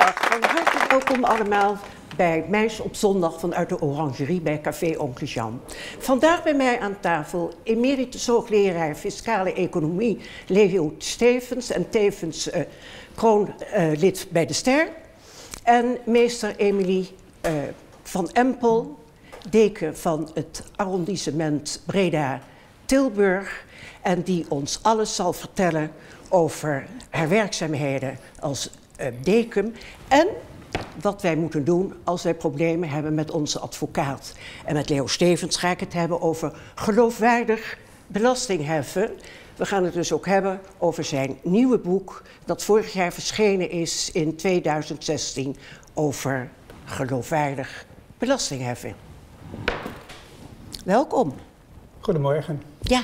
Goedemiddag, van harte welkom allemaal bij Meis op zondag vanuit de Orangerie bij Café Onkel Jan. Vandaag bij mij aan tafel emeritus hoogleraar Fiscale Economie Leo Stevens en tevens kroonlid bij de Ster. En meester Emilie van Empel, deken van het arrondissement Breda-Tilburg en die ons alles zal vertellen over haar werkzaamheden als deken en wat wij moeten doen als wij problemen hebben met onze advocaat. En met Leo Stevens ga ik het hebben over geloofwaardig belastingheffen. We gaan het dus ook hebben over zijn nieuwe boek dat vorig jaar verschenen is in 2016 over geloofwaardig belastingheffen. Welkom. Goedemorgen. Ja.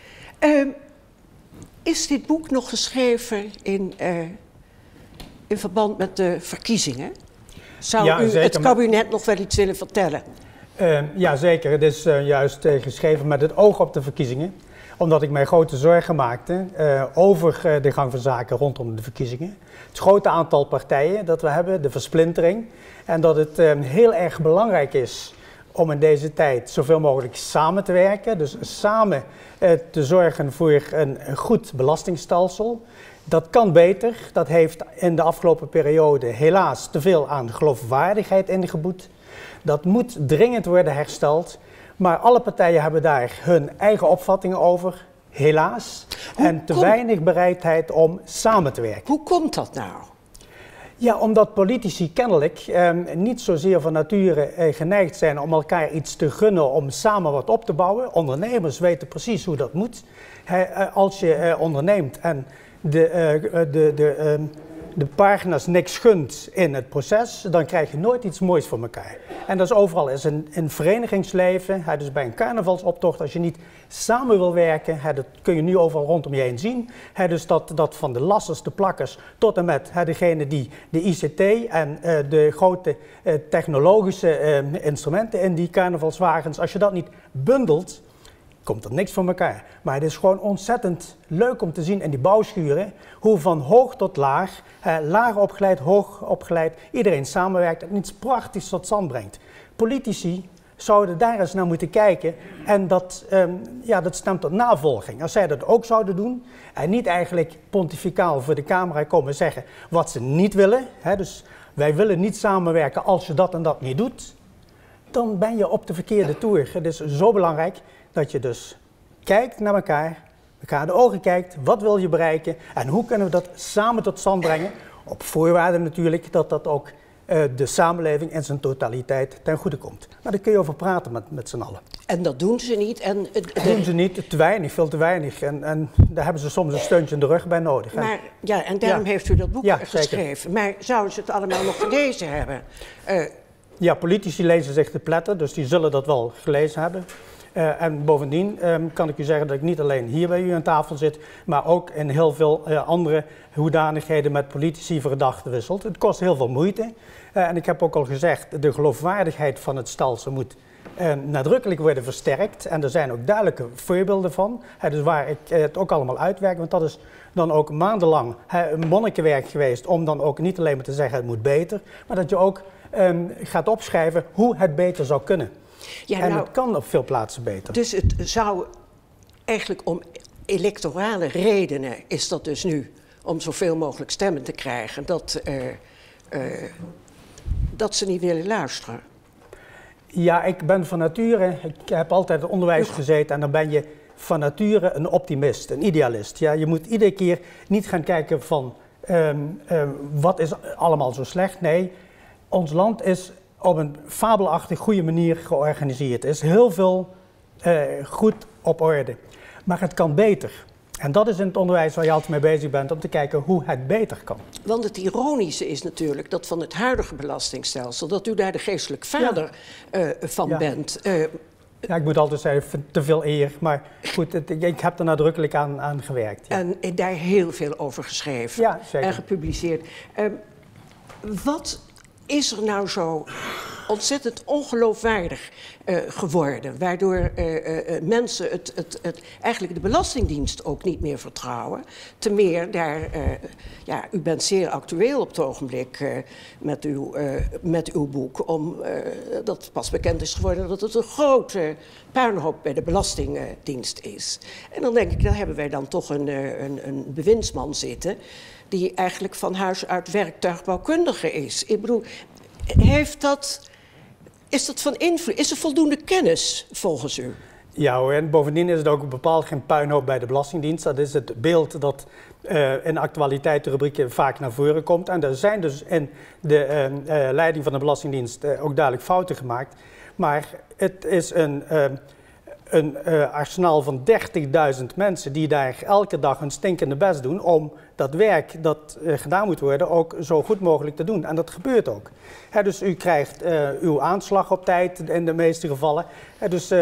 Is dit boek nog geschreven in verband met de verkiezingen? Zou u zeker, het kabinet nog wel iets willen vertellen? Ja, zeker. Het is juist geschreven met het oog op de verkiezingen. Omdat ik mij grote zorgen maakte over de gang van zaken rondom de verkiezingen. Het grote aantal partijen dat we hebben, de versplintering. En dat het heel erg belangrijk is om in deze tijd zoveel mogelijk samen te werken. Dus samen te zorgen voor een goed belastingstelsel. Dat kan beter. Dat heeft in de afgelopen periode helaas te veel aan geloofwaardigheid ingeboet. Dat moet dringend worden hersteld. Maar alle partijen hebben daar hun eigen opvattingen over, helaas. En te weinig bereidheid om samen te werken. Hoe komt dat nou? Ja, omdat politici kennelijk niet zozeer van nature geneigd zijn om elkaar iets te gunnen om samen wat op te bouwen. Ondernemers weten precies hoe dat moet. Als je onderneemt en de pagina's niks gunt in het proces, dan krijg je nooit iets moois voor elkaar. En dat is overal is een verenigingsleven, dus bij een carnavalsoptocht, als je niet samen wil werken, dat kun je nu overal rondom je heen zien. Dus dat van de lassers, de plakkers, tot en met degene die de ICT en de grote technologische instrumenten in die carnavalswagens, als je dat niet bundelt, komt er niks van elkaar. Maar het is gewoon ontzettend leuk om te zien in die bouwschuren hoe van hoog tot laag, laag opgeleid, hoog opgeleid, iedereen samenwerkt en iets prachtigs tot stand brengt. Politici zouden daar eens naar moeten kijken en dat stemt tot navolging. Als zij dat ook zouden doen en niet eigenlijk pontificaal voor de camera komen zeggen wat ze niet willen, dus wij willen niet samenwerken als je dat en dat niet doet, dan ben je op de verkeerde toer. Het is zo belangrijk dat je dus kijkt naar elkaar in de ogen kijkt, wat wil je bereiken en hoe kunnen we dat samen tot stand brengen, op voorwaarde natuurlijk dat dat ook de samenleving in zijn totaliteit ten goede komt. Maar daar kun je over praten met z'n allen. En dat doen ze niet? Dat doen ze niet, te weinig, veel te weinig. En daar hebben ze soms een steuntje in de rug bij nodig. Maar, ja, en daarom heeft u dat boek geschreven. Zeker. Maar zouden ze het allemaal nog gelezen hebben? Ja, politici lezen zich te pletten, dus die zullen dat wel gelezen hebben. En bovendien kan ik u zeggen dat ik niet alleen hier bij u aan tafel zit, maar ook in heel veel andere hoedanigheden met politici verdachten wisselt. Het kost heel veel moeite. En ik heb ook al gezegd, de geloofwaardigheid van het stelsel moet nadrukkelijk worden versterkt. En er zijn ook duidelijke voorbeelden van, dus waar ik het ook allemaal uitwerk. Want dat is dan ook maandenlang een monnikenwerk geweest om dan ook niet alleen maar te zeggen het moet beter, maar dat je ook gaat opschrijven hoe het beter zou kunnen. Ja, en het kan op veel plaatsen beter. Dus het zou eigenlijk om electorale redenen is dat dus nu om zoveel mogelijk stemmen te krijgen dat ze niet willen luisteren. Ja, ik ben van nature, ik heb altijd in het onderwijs gezeten en dan ben je van nature een optimist, een idealist. Ja, je moet iedere keer niet gaan kijken van wat is allemaal zo slecht. Nee, ons land is op een fabelachtig goede manier georganiseerd. Er is heel veel goed op orde. Maar het kan beter. En dat is in het onderwijs waar je altijd mee bezig bent, om te kijken hoe het beter kan. Want het ironische is natuurlijk dat van het huidige belastingstelsel, dat u daar de geestelijk vader van bent. Ja, ik moet altijd zeggen, te veel eer. Maar goed, ik heb er nadrukkelijk aan gewerkt. Ja. En daar heel veel over geschreven en gepubliceerd. Wat is er nou zo ontzettend ongeloofwaardig geworden. Waardoor mensen eigenlijk de Belastingdienst ook niet meer vertrouwen. Ten meer daar, u bent zeer actueel op het ogenblik met uw boek. Dat pas bekend is geworden dat het een grote puinhoop bij de Belastingdienst is. En dan denk ik, daar hebben wij dan toch een bewindsman zitten die eigenlijk van huis uit werktuigbouwkundige is. Ik bedoel, is dat van invloed? Is er voldoende kennis volgens u? Ja hoor, en bovendien is het ook bepaald geen puinhoop bij de Belastingdienst. Dat is het beeld dat in actualiteitenrubrieken vaak naar voren komt. En er zijn dus in de leiding van de Belastingdienst ook duidelijk fouten gemaakt. Maar het is een arsenaal van 30.000 mensen die daar elke dag hun stinkende best doen om dat werk dat gedaan moet worden ook zo goed mogelijk te doen. En dat gebeurt ook. Dus u krijgt uw aanslag op tijd in de meeste gevallen. Dus 98%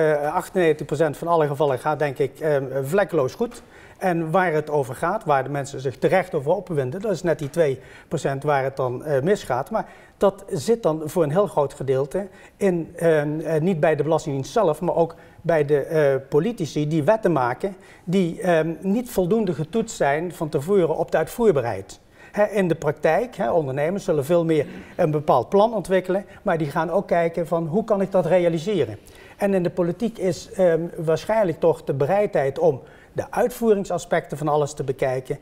van alle gevallen gaat denk ik vlekkeloos goed. En waar het over gaat, waar de mensen zich terecht over opwinden, dat is net die 2% waar het dan misgaat. Maar dat zit dan voor een heel groot gedeelte in, niet bij de Belastingdienst zelf, maar ook bij de politici die wetten maken die niet voldoende getoetst zijn van tevoren op de uitvoerbaarheid. In de praktijk, ondernemers zullen veel meer een bepaald plan ontwikkelen, maar die gaan ook kijken van hoe kan ik dat realiseren. En in de politiek is waarschijnlijk toch de bereidheid om de uitvoeringsaspecten van alles te bekijken,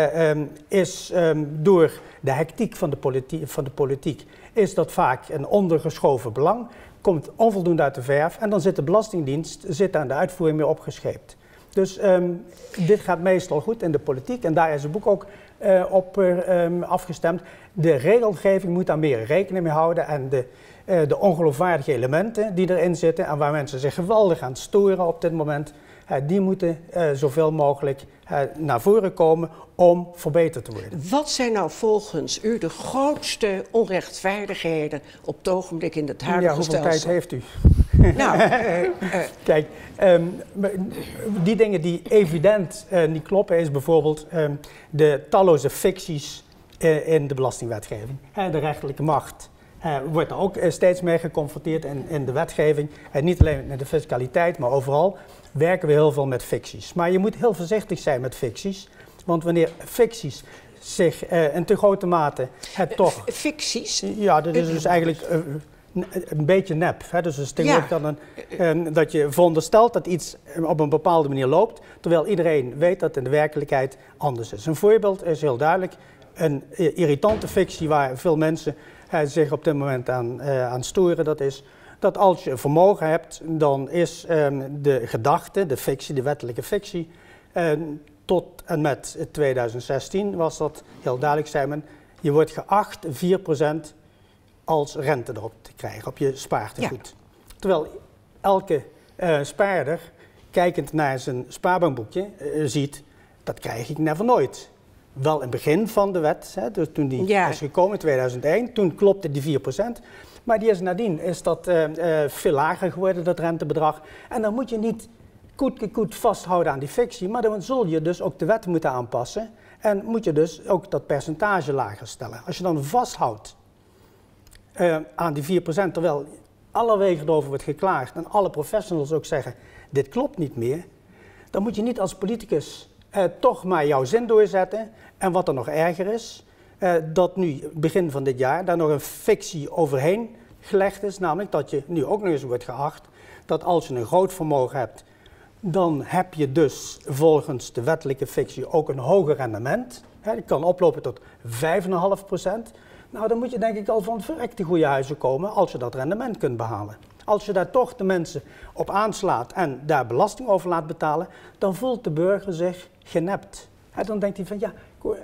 is door de hectiek van de politiek is dat vaak een ondergeschoven belang, komt onvoldoende uit de verf en dan zit de Belastingdienst aan de uitvoering mee opgescheept. Dus dit gaat meestal goed in de politiek en daar is het boek ook op afgestemd. De regelgeving moet daar meer rekening mee houden en de ongeloofwaardige elementen die erin zitten en waar mensen zich geweldig aan storen op dit moment, die moeten zoveel mogelijk naar voren komen om verbeterd te worden. Wat zijn nou volgens u de grootste onrechtvaardigheden op het ogenblik in het huidige stelsel? Hoeveel tijd heeft u? Nou, Kijk, die dingen die evident niet kloppen is bijvoorbeeld de talloze ficties in de belastingwetgeving. De rechterlijke macht wordt er ook steeds mee geconfronteerd in de wetgeving. Niet alleen in de fiscaliteit, maar overal werken we heel veel met ficties. Maar je moet heel voorzichtig zijn met ficties. Want wanneer ficties zich in te grote mate het toch... Ficties? Ja, dat is dus eigenlijk een beetje nep. Dus het is tegenwoordig dan dat je veronderstelt dat iets op een bepaalde manier loopt, terwijl iedereen weet dat in de werkelijkheid anders is. Een voorbeeld is heel duidelijk. Een irritante fictie waar veel mensen zich op dit moment aan storen, dat is dat als je een vermogen hebt, dan is de gedachte, de fictie, de wettelijke fictie, tot en met 2016 was dat heel duidelijk, zei men, je wordt geacht 4% als rente erop te krijgen, op je spaartegoed. Ja. Terwijl elke spaarder, kijkend naar zijn spaarbankboekje, ziet, dat krijg ik never nooit. Wel in het begin van de wet, dus toen die is gekomen in 2001, toen klopte die 4%. Maar die is nadien dat veel lager geworden, dat rentebedrag. En dan moet je niet koet vasthouden aan die fictie, maar dan zul je dus ook de wet moeten aanpassen. En moet je dus ook dat percentage lager stellen. Als je dan vasthoudt aan die 4%, terwijl allerwege erover wordt geklaagd en alle professionals ook zeggen, dit klopt niet meer, dan moet je niet als politicus toch maar jouw zin doorzetten. En wat er nog erger is, dat nu begin van dit jaar daar nog een fictie overheen gelegd is, namelijk dat je nu ook nog eens wordt geacht dat als je een groot vermogen hebt, dan heb je dus volgens de wettelijke fictie ook een hoger rendement. Die kan oplopen tot 5,5%. Nou, dan moet je denk ik al van verrekte goede huizen komen als je dat rendement kunt behalen. Als je daar toch de mensen op aanslaat en daar belasting over laat betalen, dan voelt de burger zich genept. Dan denkt hij van ja,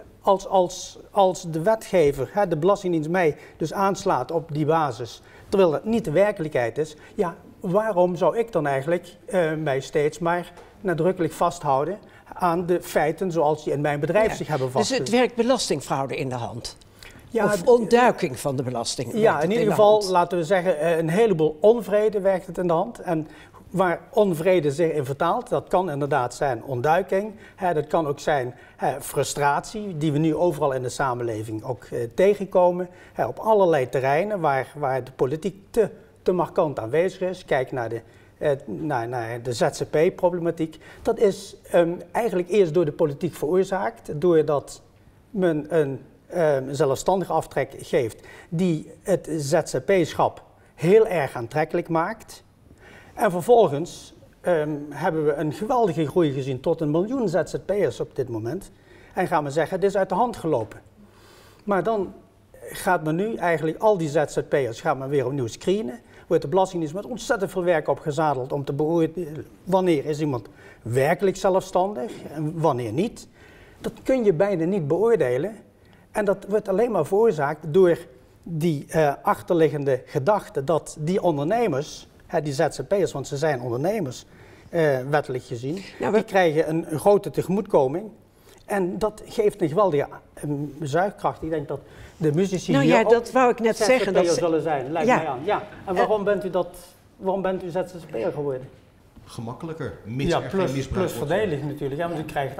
als de wetgever, de Belastingdienst mij dus aanslaat op die basis, terwijl dat niet de werkelijkheid is, ja, waarom zou ik dan eigenlijk mij steeds maar nadrukkelijk vasthouden aan de feiten zoals die in mijn bedrijf zich hebben vastgelegd? Dus het werkt belastingfraude in de hand? Ja, of ontduiking van de belasting? Ja, in ieder geval, laten we zeggen, een heleboel onvrede werkt het in de hand. En waar onvrede zich in vertaalt. Dat kan inderdaad zijn ontduiking, dat kan ook zijn frustratie, die we nu overal in de samenleving ook tegenkomen. Op allerlei terreinen waar de politiek te markant aanwezig is. Kijk naar de ZZP-problematiek. Dat is eigenlijk eerst door de politiek veroorzaakt, doordat men een zelfstandige aftrek geeft die het ZZP-schap heel erg aantrekkelijk maakt. En vervolgens hebben we een geweldige groei gezien tot 1 miljoen ZZP'ers op dit moment. En gaan we zeggen, dit is uit de hand gelopen. Maar dan gaat men nu eigenlijk al die ZZP'ers weer opnieuw screenen. Wordt de Belastingdienst met ontzettend veel werk opgezadeld om te beoordelen wanneer is iemand werkelijk zelfstandig en wanneer niet. Dat kun je bijna niet beoordelen. En dat wordt alleen maar veroorzaakt door die achterliggende gedachte dat die ondernemers, die ZZP'ers, want ze zijn ondernemers, wettelijk gezien, die krijgen een grote tegemoetkoming. En dat geeft een geweldige zuigkracht. Ik denk dat de muzici hier ook dat wou ik net zeggen. ZZP'er zullen zijn, lijkt mij aan. Ja. En waarom bent u ZZP'er geworden? Gemakkelijker, mits er geen misbruik plus voordelig natuurlijk. Ja, want u krijgt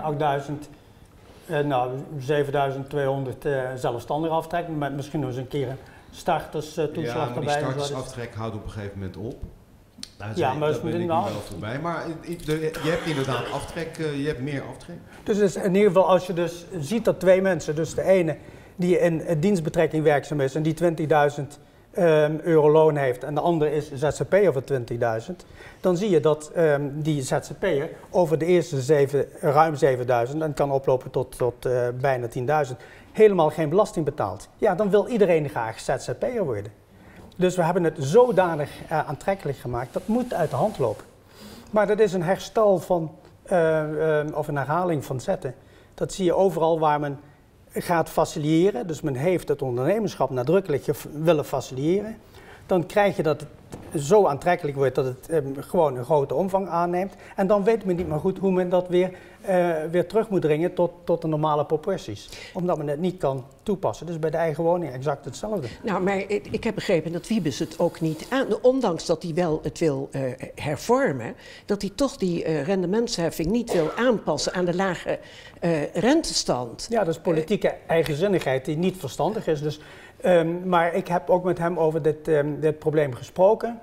7200 zelfstandig aftrek, met misschien nog eens een keer een starterstoeslag erbij. Maar die startersaftrek houdt op een gegeven moment op. Maar dat ben ik nu wel voorbij. Maar je hebt inderdaad aftrek, je hebt meer aftrek. Dus in ieder geval als je dus ziet dat twee mensen, dus de ene die in dienstbetrekking werkzaam is en die 20.000 euro loon heeft en de andere is ZZP'er voor 20.000, dan zie je dat die ZZP'er over de eerste ruim 7.000 en kan oplopen tot bijna 10.000 helemaal geen belasting betaalt. Ja, dan wil iedereen graag ZZP'er worden. Dus we hebben het zodanig aantrekkelijk gemaakt, dat moet uit de hand lopen. Maar dat is een herstel van, of een herhaling van zetten. Dat zie je overal waar men gaat faciliteren. Dus men heeft het ondernemerschap nadrukkelijk willen faciliteren. Dan krijg je dat het zo aantrekkelijk wordt dat het gewoon een grote omvang aanneemt. En dan weet men niet meer goed hoe men dat weer terug moet dringen tot de normale proporties. Omdat men het niet kan toepassen. Dus bij de eigen woning exact hetzelfde. Nou, maar ik heb begrepen dat Wiebes het ook niet aan, ondanks dat hij wel het wil hervormen, dat hij toch die rendementsheffing niet wil aanpassen aan de lage rentestand. Ja, dat is politieke eigenzinnigheid die niet verstandig is. Dus, maar ik heb ook met hem over dit probleem gesproken.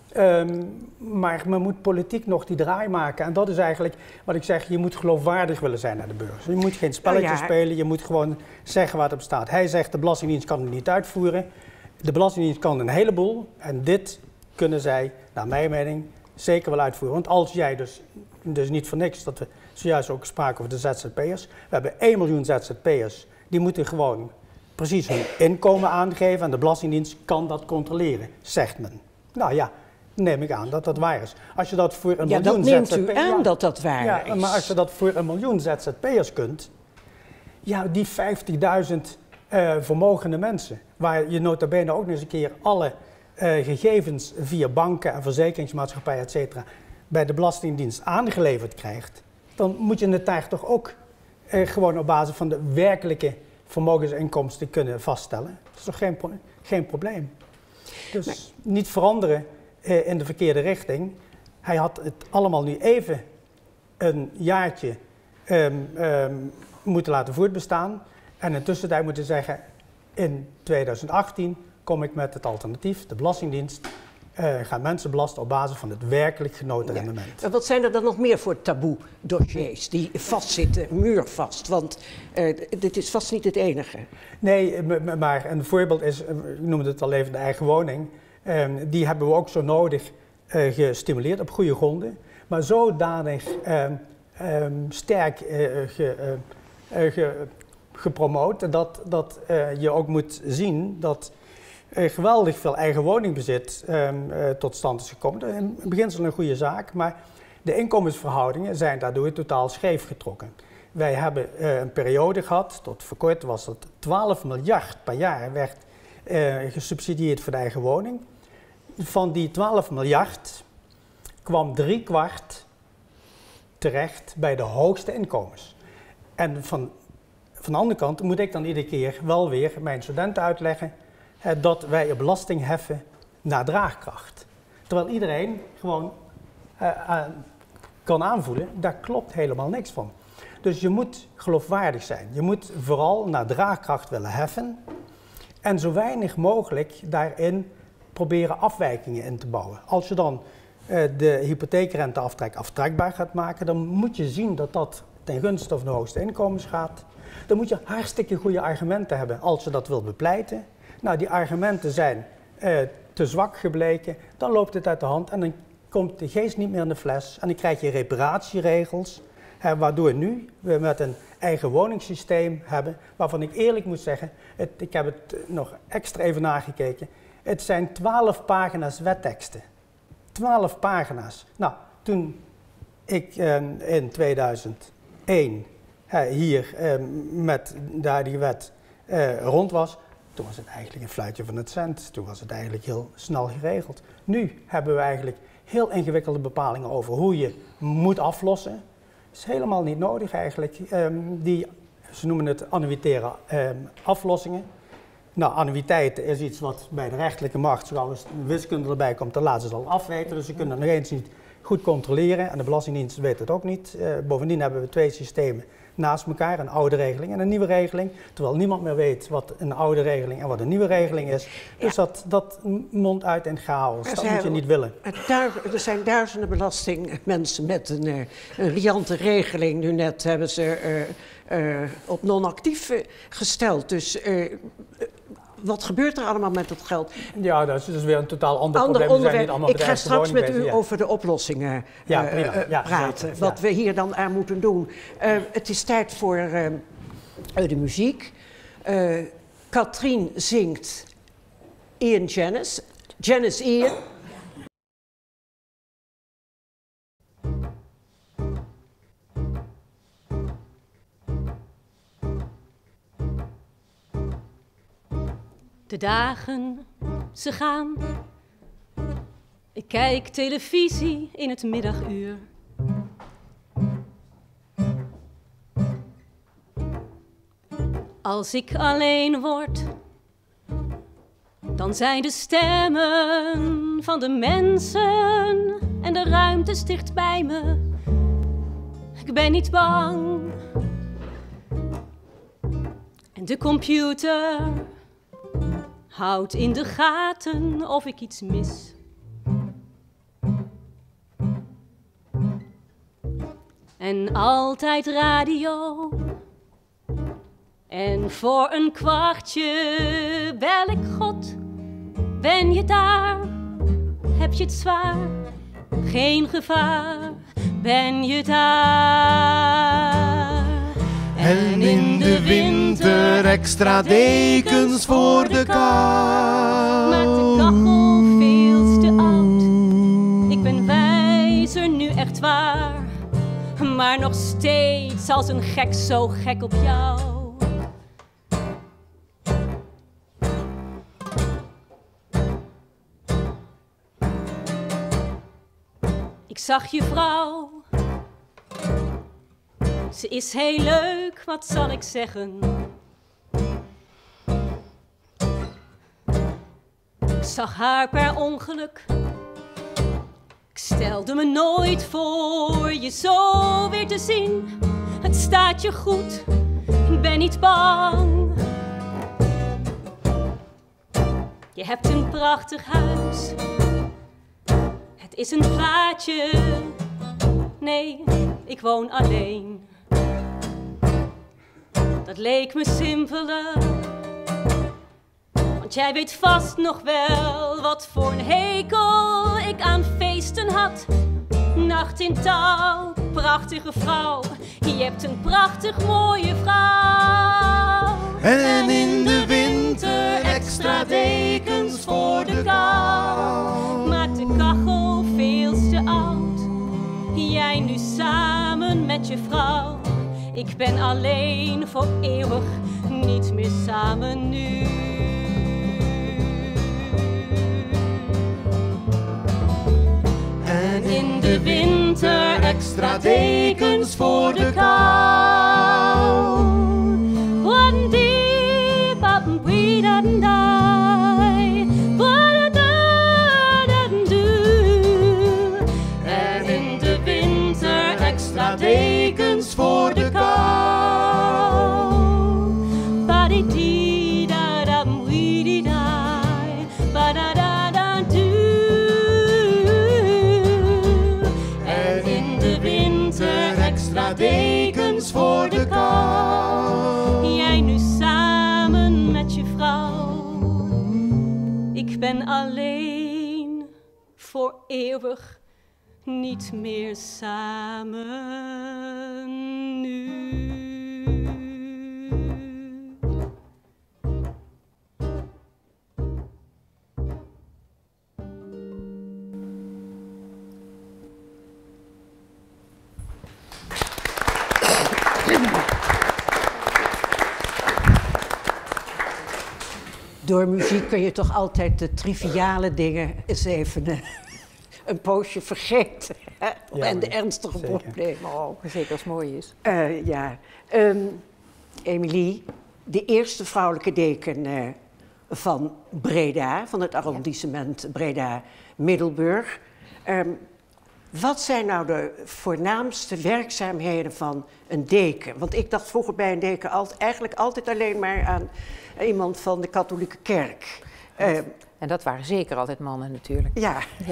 Maar men moet politiek nog die draai maken. En dat is eigenlijk wat ik zeg, je moet geloofwaardig willen zijn naar de burgers. Je moet geen spelletje spelen, je moet gewoon zeggen waar het op staat. Hij zegt de Belastingdienst kan het niet uitvoeren. De Belastingdienst kan een heleboel. En dit kunnen zij, naar mijn mening, zeker wel uitvoeren. Want als jij dus niet voor niks, dat we zojuist ook spraken over de ZZP'ers. We hebben 1 miljoen ZZP'ers, die moeten gewoon precies hun inkomen aangeven. En de Belastingdienst kan dat controleren, zegt men. Nou ja, neem ik aan dat dat waar is. Als je dat voor 1 miljoen dat neemt u aan dat dat waar is. Maar als je dat voor 1 miljoen ZZP'ers kunt, ja, die 50.000 vermogende mensen, waar je nota bene ook nog eens een keer alle gegevens via banken en verzekeringsmaatschappijen, et cetera, bij de Belastingdienst aangeleverd krijgt, dan moet je het daar toch ook gewoon op basis van de werkelijke vermogensinkomsten kunnen vaststellen. Dat is toch geen probleem. Dus niet veranderen in de verkeerde richting. Hij had het allemaal nu even een jaartje moeten laten voortbestaan. En intussen daar moeten zeggen, in 2018 kom ik met het alternatief, de Belastingdienst gaat mensen belasten op basis van het werkelijk genoten rendement. Wat zijn er dan nog meer voor taboe-dossiers die vastzitten, muurvast? Want dit is vast niet het enige. Nee, maar een voorbeeld is, ik noemde het al even, de eigen woning. Die hebben we ook zo nodig gestimuleerd op goede gronden. Maar zodanig sterk gepromoot dat je ook moet zien dat geweldig veel eigen woningbezit tot stand is gekomen. In beginsel een goede zaak, maar de inkomensverhoudingen zijn daardoor totaal scheef getrokken. Wij hebben een periode gehad, tot voor kort was dat 12 miljard per jaar werd gesubsidieerd voor de eigen woning. Van die 12 miljard kwam 3/4 terecht bij de hoogste inkomens. En van de andere kant moet ik dan iedere keer wel weer mijn studenten uitleggen dat wij een belasting heffen naar draagkracht. Terwijl iedereen gewoon kan aanvoelen, daar klopt helemaal niks van. Dus je moet geloofwaardig zijn. Je moet vooral naar draagkracht willen heffen en zo weinig mogelijk daarin proberen afwijkingen in te bouwen. Als je dan de hypotheekrenteaftrek aftrekbaar gaat maken, dan moet je zien dat dat ten gunste van de hoogste inkomens gaat. Dan moet je hartstikke goede argumenten hebben als je dat wilt bepleiten. Nou, die argumenten zijn te zwak gebleken, dan loopt het uit de hand en dan komt de geest niet meer in de fles. En dan krijg je reparatieregels, waardoor nu we met een eigen woningssysteem hebben, waarvan ik eerlijk moet zeggen, ik heb het nog extra even nagekeken, het zijn 12 pagina's wetteksten. 12 pagina's. Nou, toen ik in 2001 hier met de huidige wet rond was, toen was het eigenlijk een fluitje van het cent. Toen was het eigenlijk heel snel geregeld. Nu hebben we eigenlijk heel ingewikkelde bepalingen over hoe je moet aflossen. Dat is helemaal niet nodig eigenlijk. Ze noemen het annuitaire aflossingen. Nou, annuïteiten is iets wat bij de rechterlijke macht, zoals als wiskunde erbij komt, dan laten ze het al afweten. Dus ze kunnen nog eens niet goed controleren en de Belastingdienst weet het ook niet. Bovendien hebben we 2 systemen naast elkaar, een oude regeling en een nieuwe regeling. Terwijl niemand meer weet wat een oude regeling en wat een nieuwe regeling is. Dus dat mondt uit in chaos. Dat moet je niet willen. Er zijn duizenden belastingmensen met een riante regeling. Nu net hebben ze op non-actief gesteld. Dus wat gebeurt er allemaal met dat geld? Ja, dat is dus weer een totaal ander probleem. Ik ga straks met u over de oplossingen praten. Zeker, wat we hier dan aan moeten doen. Het is tijd voor de muziek. Katrien zingt Ian Janis. Janis Ian. De dagen, ze gaan. Ik kijk televisie in het middaguur. Als ik alleen word, dan zijn de stemmen van de mensen en de ruimte dicht bij me. Ik ben niet bang. En de computer houdt in de gaten of ik iets mis. En altijd radio. En voor een kwartje bel ik God. Ben je daar? Heb je het zwaar? Geen gevaar. Ben je daar? En in de winter extra dekens voor de kou. Maakt de kachel veel te oud. Ik ben wijzer nu echt waar. Maar nog steeds als een gek zo gek op jou. Ik zag je vrouw. Ze is heel leuk, wat zal ik zeggen? Ik zag haar per ongeluk. Ik stelde me nooit voor je zo weer te zien. Het staat je goed, ik ben niet bang. Je hebt een prachtig huis. Het is een plaatje. Nee, ik woon alleen. Dat leek me simpeler. Want jij weet vast nog wel wat voor een hekel ik aan feesten had. Nacht in touw, prachtige vrouw. Je hebt een prachtig mooie vrouw. En in de winter extra dekens voor de kou. Maakt de kachel veel te oud. Jij nu samen met je vrouw. Ik ben alleen voor eeuwig, niet meer samen nu. En in de winter extra dekens voor de kou. One deep up and breathe and die. What a do. En alleen, voor eeuwig niet meer samen nu. Door muziek kun je toch altijd de triviale dingen eens even een poosje vergeten. Hè? Ja, en de ernstige zeker. problemen ook. Zeker als het mooi is. Ja. Emilie, de eerste vrouwelijke deken van Breda, van het arrondissement Breda-Middelburg. Wat zijn nou de voornaamste werkzaamheden van een deken? Want ik dacht vroeger bij een deken eigenlijk altijd alleen maar aan iemand van de katholieke kerk. En dat waren zeker altijd mannen natuurlijk. Ja. Ja.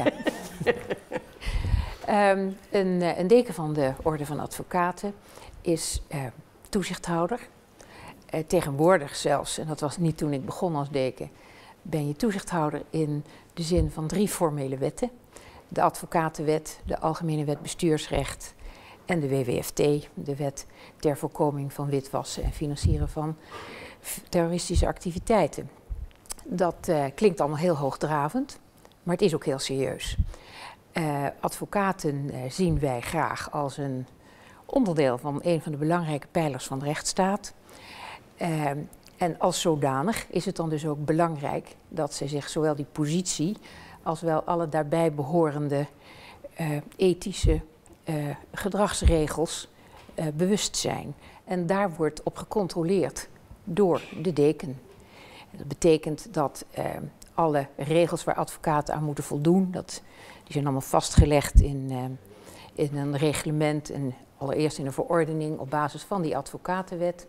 Een deken van de Orde van Advocaten is toezichthouder. Tegenwoordig zelfs, en dat was niet toen ik begon als deken, ben je toezichthouder in de zin van 3 formele wetten. De Advocatenwet, de Algemene Wet Bestuursrecht en de WWFT, de Wet ter voorkoming van witwassen en financieren van terroristische activiteiten. Dat klinkt allemaal heel hoogdravend, maar het is ook heel serieus. Advocaten zien wij graag als een onderdeel van een van de belangrijke pijlers van de rechtsstaat. En als zodanig is het dan dus ook belangrijk dat ze zich zowel die positie als wel alle daarbij behorende ethische gedragsregels bewust zijn. En daar wordt op gecontroleerd door de deken. Dat betekent dat alle regels waar advocaten aan moeten voldoen, die zijn allemaal vastgelegd in een reglement en allereerst in een verordening op basis van die advocatenwet.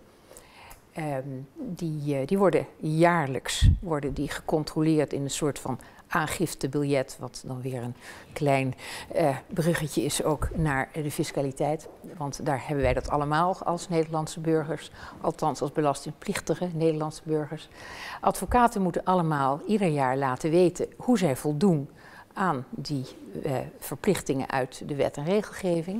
Die worden jaarlijks gecontroleerd in een soort van aangiftebiljet, wat dan weer een klein bruggetje is ook naar de fiscaliteit. Want daar hebben wij dat allemaal als Nederlandse burgers, althans als belastingplichtige Nederlandse burgers. Advocaten moeten allemaal ieder jaar laten weten hoe zij voldoen aan die verplichtingen uit de wet en regelgeving.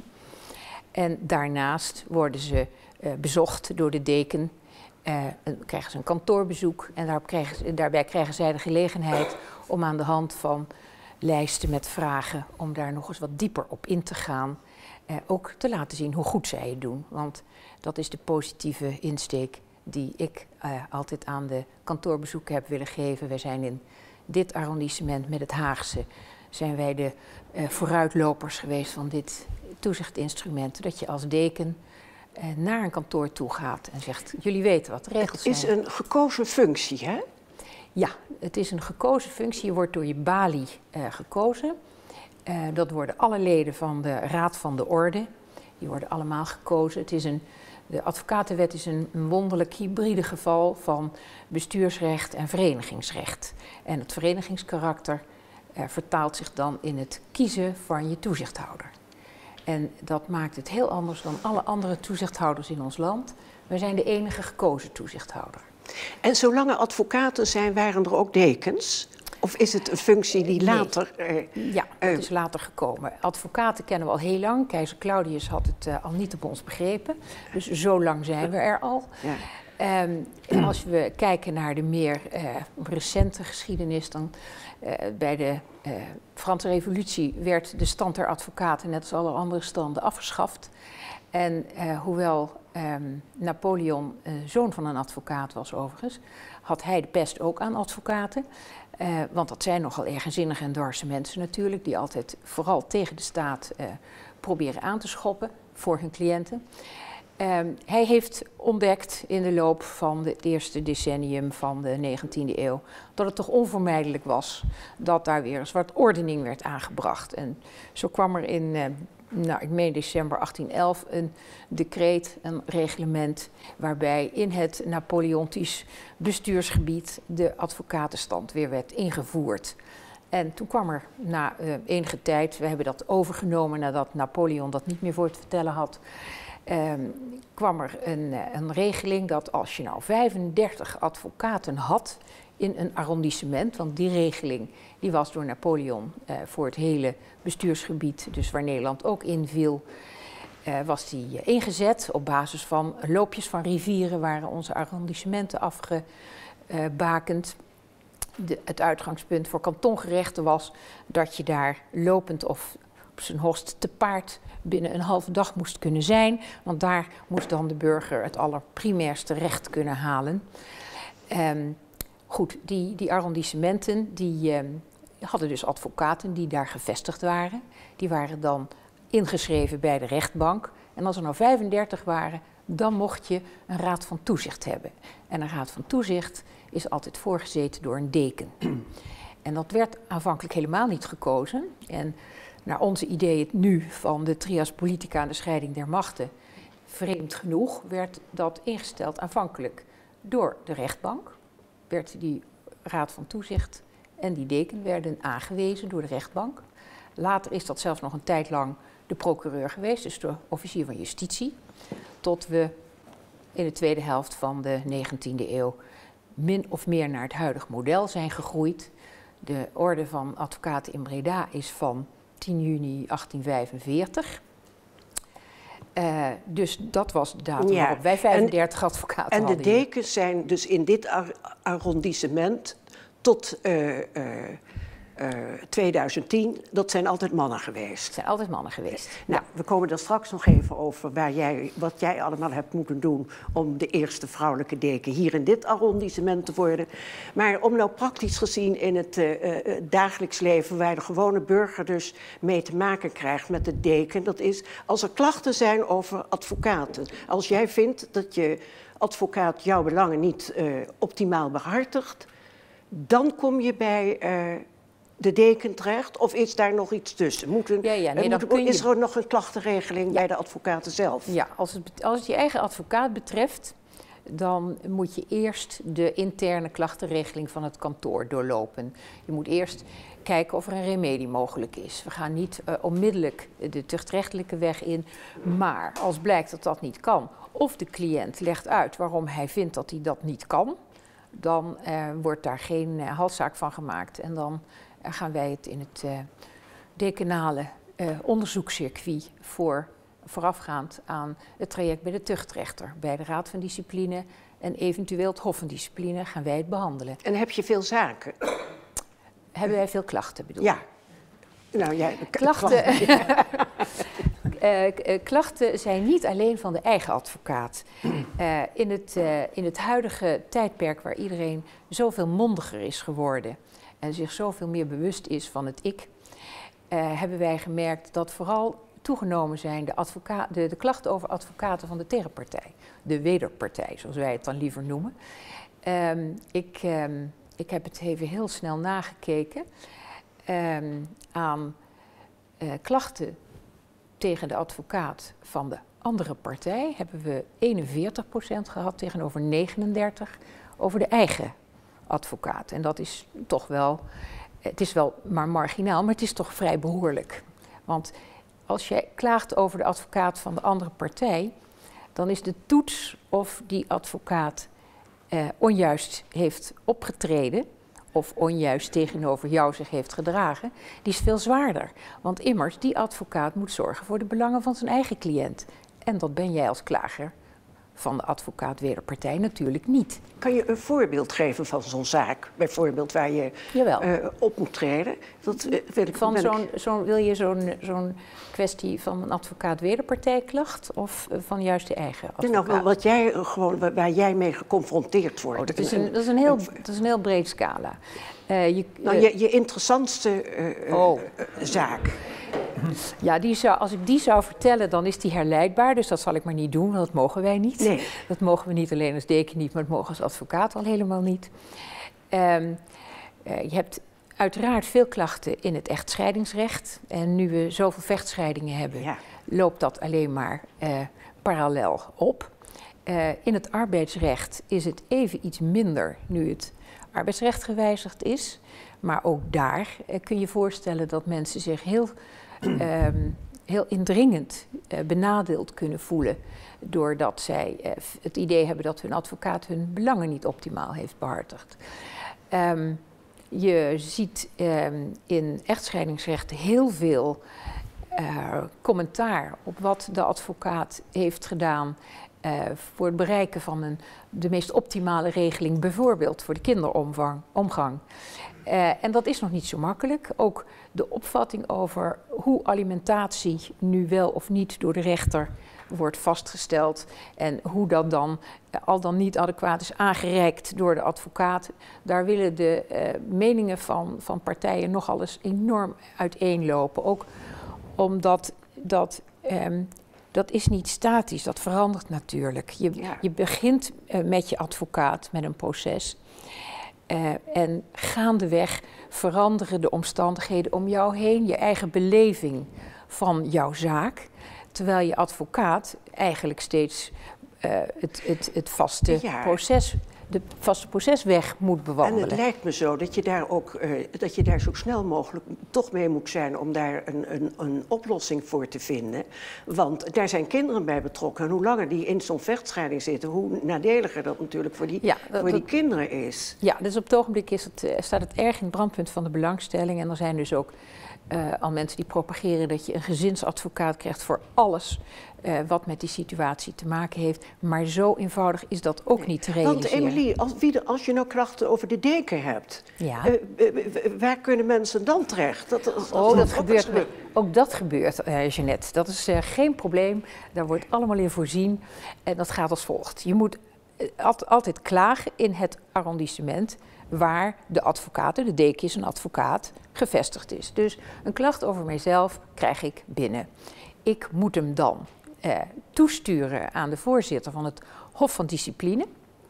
En daarnaast worden ze bezocht door de deken. Krijgen ze een kantoorbezoek en daarbij krijgen zij de gelegenheid om aan de hand van lijsten met vragen, om daar nog eens wat dieper op in te gaan, ook te laten zien hoe goed zij het doen. Want dat is de positieve insteek die ik altijd aan de kantoorbezoeken heb willen geven. Wij zijn in dit arrondissement met het Haagse, zijn wij de vooruitlopers geweest van dit toezichtinstrument, dat je als deken naar een kantoor toe gaat en zegt, jullie weten wat de regels zijn. Het is een gekozen functie, hè? Ja, het is een gekozen functie. Je wordt door je balie gekozen. Dat worden alle leden van de Raad van de Orde. Die worden allemaal gekozen. De advocatenwet is een wonderlijk hybride geval van bestuursrecht en verenigingsrecht. En het verenigingskarakter vertaalt zich dan in het kiezen van je toezichthouder. En dat maakt het heel anders dan alle andere toezichthouders in ons land. Wij zijn de enige gekozen toezichthouder. En zolang er advocaten zijn, waren er ook dekens? Of is het een functie die later... Ja, het is later gekomen. Advocaten kennen we al heel lang. Keizer Claudius had het al niet op ons begrepen. Dus zo lang zijn we er al. Ja. En als we kijken naar de meer recente geschiedenis, dan bij de Franse Revolutie werd de stand der advocaten, net als alle andere standen, afgeschaft. En hoewel Napoleon zoon van een advocaat was overigens, had hij de pest ook aan advocaten. Want dat zijn nogal eigenzinnige en dwarse mensen natuurlijk, die altijd vooral tegen de staat proberen aan te schoppen voor hun cliënten. Hij heeft ontdekt in de loop van het eerste decennium van de 19e eeuw dat het toch onvermijdelijk was dat daar weer eens wat ordening werd aangebracht. En zo kwam er in, ik meen december 1811, een decreet, een reglement, waarbij in het Napoleontisch bestuursgebied de advocatenstand weer werd ingevoerd. En toen kwam er na enige tijd, we hebben dat overgenomen nadat Napoleon dat niet meer voor te vertellen had, kwam er een regeling dat als je nou 35 advocaten had in een arrondissement, want die regeling die was door Napoleon voor het hele bestuursgebied, dus waar Nederland ook inviel, was die ingezet. Op basis van loopjes van rivieren waren onze arrondissementen afgebakend. Het uitgangspunt voor kantongerechten was dat je daar lopend of op zijn hoogst te paard binnen een halve dag moest kunnen zijn, want daar moest dan de burger het allerprimairste recht kunnen halen. Goed, die arrondissementen die hadden dus advocaten die daar gevestigd waren. Die waren dan ingeschreven bij de rechtbank. En als er nou 35 waren, dan mocht je een raad van toezicht hebben. En een raad van toezicht is altijd voorgezeten door een deken. En dat werd aanvankelijk helemaal niet gekozen. En naar onze idee nu van de trias politica en de scheiding der machten, vreemd genoeg, werd dat ingesteld aanvankelijk door de rechtbank. Werd die raad van toezicht en die deken werden aangewezen door de rechtbank. Later is dat zelfs nog een tijd lang de procureur geweest, dus de officier van justitie. Tot we in de tweede helft van de 19e eeuw min of meer naar het huidige model zijn gegroeid. De orde van advocaten in Breda is van 10 juni 1845. Dus dat was de datum waarop wij 35 advocaten hadden. En de dekens zijn dus in dit arrondissement tot 2010, dat zijn altijd mannen geweest. Het zijn altijd mannen geweest. Nou, we komen daar straks nog even over wat jij allemaal hebt moeten doen om de eerste vrouwelijke deken hier in dit arrondissement te worden. Maar om nou praktisch gezien in het dagelijks leven, waar de gewone burger dus mee te maken krijgt met de deken, dat is als er klachten zijn over advocaten. Als jij vindt dat je advocaat jouw belangen niet optimaal behartigt, dan kom je bij de deken terecht, of is daar nog iets tussen? Is er nog een klachtenregeling bij de advocaten zelf? Ja, als het je eigen advocaat betreft, dan moet je eerst de interne klachtenregeling van het kantoor doorlopen. Je moet eerst kijken of er een remedie mogelijk is. We gaan niet onmiddellijk de tuchtrechtelijke weg in, maar als blijkt dat dat niet kan, of de cliënt legt uit waarom hij vindt dat hij dat niet kan, dan wordt daar geen halszaak van gemaakt. En dan gaan wij het in het dekenale onderzoekscircuit voorafgaand aan het traject bij de tuchtrechter, bij de Raad van Discipline en eventueel het Hof van Discipline gaan wij het behandelen. En heb je veel zaken? Hebben wij veel klachten, bedoel je? Ja. Nou, ja, klachten zijn niet alleen van de eigen advocaat. In het huidige tijdperk waar iedereen zoveel mondiger is geworden en zich zoveel meer bewust is van het ik, hebben wij gemerkt dat vooral toegenomen zijn de klachten over advocaten van de tegenpartij. De wederpartij, zoals wij het dan liever noemen. Ik heb het even heel snel nagekeken. Aan klachten tegen de advocaat van de andere partij hebben we 41% gehad tegenover 39% over de eigen advocaat. En dat is toch wel, het is wel maar marginaal, maar het is toch vrij behoorlijk. Want als je klaagt over de advocaat van de andere partij, dan is de toets of die advocaat onjuist heeft opgetreden of onjuist tegenover jou zich heeft gedragen, die is veel zwaarder. Want immers, die advocaat moet zorgen voor de belangen van zijn eigen cliënt. En dat ben jij als klager van de advocaat wederpartij natuurlijk niet. Kan je een voorbeeld geven van zo'n zaak, bijvoorbeeld, waar je op moet treden? Wil je zo'n kwestie van een advocaat wederpartijklacht of van juist de eigen advocaat? Nou, waar jij mee geconfronteerd wordt. Dat is een heel breed scala. Je interessantste zaak. Ja, als ik die zou vertellen, dan is die herleidbaar. Dus dat zal ik maar niet doen, want dat mogen wij niet. Nee. Dat mogen we niet alleen als deken niet, maar dat mogen als advocaat al helemaal niet. Je hebt uiteraard veel klachten in het echtscheidingsrecht. En nu we zoveel vechtscheidingen hebben, loopt dat alleen maar parallel op. In het arbeidsrecht is het even iets minder nu het arbeidsrecht gewijzigd is. Maar ook daar kun je voorstellen dat mensen zich heel indringend benadeeld kunnen voelen, doordat zij het idee hebben dat hun advocaat hun belangen niet optimaal heeft behartigd. Je ziet in echtscheidingsrecht heel veel commentaar op wat de advocaat heeft gedaan voor het bereiken van de meest optimale regeling, bijvoorbeeld voor de kinderomgang. En dat is nog niet zo makkelijk. Ook de opvatting over hoe alimentatie nu wel of niet door de rechter wordt vastgesteld en hoe dat dan al dan niet adequaat is aangereikt door de advocaat. Daar willen de meningen van partijen nogal eens enorm uiteenlopen. Ook omdat dat is niet statisch, dat verandert natuurlijk. Je begint met je advocaat, met een proces. En gaandeweg veranderen de omstandigheden om jou heen, je eigen beleving van jouw zaak. Terwijl je advocaat eigenlijk steeds het vaste proces, de vaste procesweg moet bewandelen. En het lijkt me zo dat je daar ook dat je daar zo snel mogelijk toch mee moet zijn om daar een oplossing voor te vinden. Want daar zijn kinderen bij betrokken. En hoe langer die in zo'n vechtscheiding zitten, hoe nadeliger dat natuurlijk voor die kinderen is. Ja, dus op het ogenblik staat het erg in het brandpunt van de belangstelling. En er zijn dus ook al mensen die propageren dat je een gezinsadvocaat krijgt voor alles wat met die situatie te maken heeft. Maar zo eenvoudig is dat ook niet te realiseren. Want Emilie, als je nou klachten over de deken hebt, waar kunnen mensen dan terecht? Ook dat gebeurt, Jeanette. Dat is geen probleem. Daar wordt allemaal in voorzien. En dat gaat als volgt. Je moet altijd klagen in het arrondissement waar de advocaat, de deken is een advocaat, gevestigd is. Dus een klacht over mijzelf krijg ik binnen. Ik moet hem dan toesturen aan de voorzitter van het Hof van Discipline.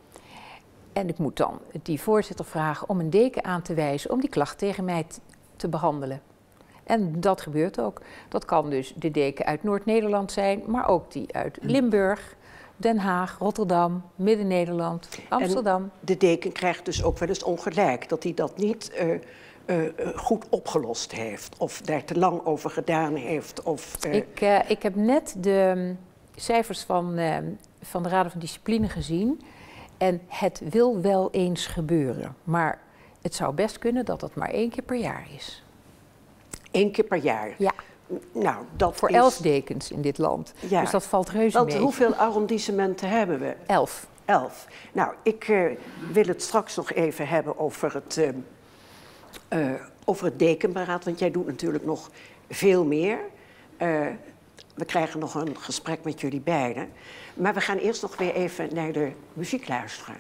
En ik moet dan die voorzitter vragen om een deken aan te wijzen om die klacht tegen mij te behandelen. En dat gebeurt ook. Dat kan dus de deken uit Noord-Nederland zijn, maar ook die uit Limburg, Den Haag, Rotterdam, Midden-Nederland, Amsterdam. En de deken krijgt dus ook wel eens ongelijk, dat hij dat niet goed opgelost heeft of daar te lang over gedaan heeft. Ik heb net de cijfers van de Raden van Discipline gezien en het wil wel eens gebeuren. Maar het zou best kunnen dat het maar 1 keer per jaar is. 1 keer per jaar? Ja. Nou, dat voor 11 dekens in dit land. Ja. Dus dat valt reuze mee. Hoeveel arrondissementen hebben we? 11. 11. Nou, ik wil het straks nog even hebben over het dekenberaad, want jij doet natuurlijk nog veel meer. We krijgen nog een gesprek met jullie beiden. Maar we gaan eerst nog weer even naar de muziek luisteren.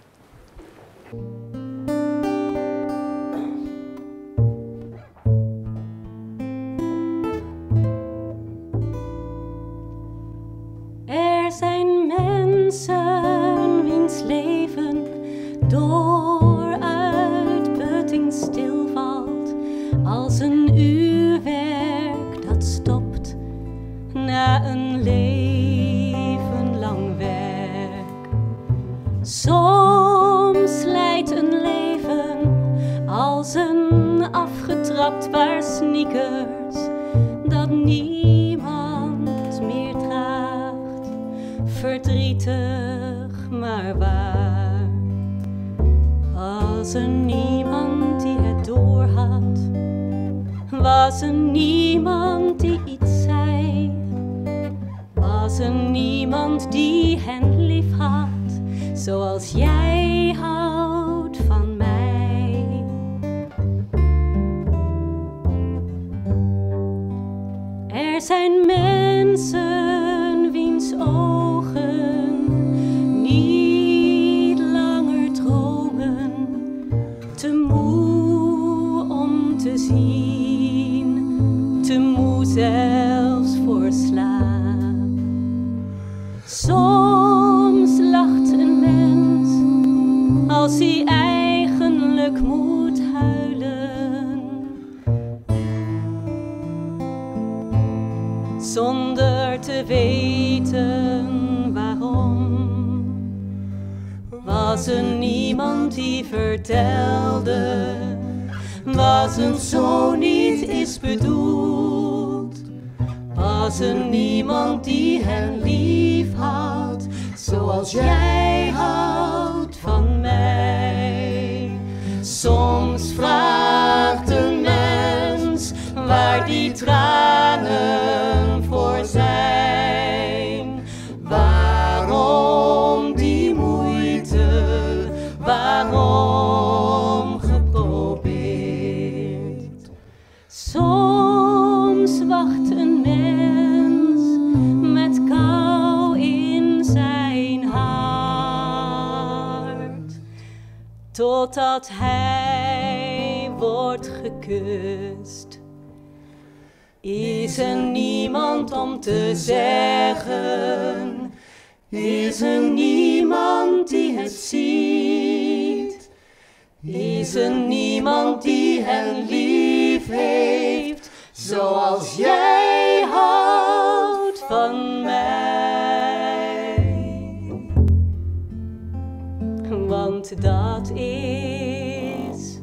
Er zijn mensen wiens leven door uitputting stilvalt, als een uurwerk dat stopt na een leven lang werk. Soms lijdt een leven als een afgetrapt paar sneakers dat niemand meer draagt, verdrietig maar waar. Was er niemand die het doorhad, was er niemand die iets zei, was er niemand die hen lief had, zoals jij houdt van mij. Er zijn mensen wiens ogen niet langer dromen, te moe om te zien, te moe zelfs voor slaap. Soms lacht een mens als hij eigenlijk moet huilen, zonder te weten waarom. Was er niemand die vertelde wat hem zo niet is bedoeld? Was er niemand die hen lief had, zoals jij houdt van mij? Soms vraagt een mens waar die tranen voor zijn. Waarom die moeite, waarom geprobeerd? Soms wacht een mens met kou in zijn hart, totdat hij wordt gekust. Is er niemand om te zeggen? Is er niemand die het ziet? Is er niemand die hen lief heeft, zoals jij houdt van mij? Want dat is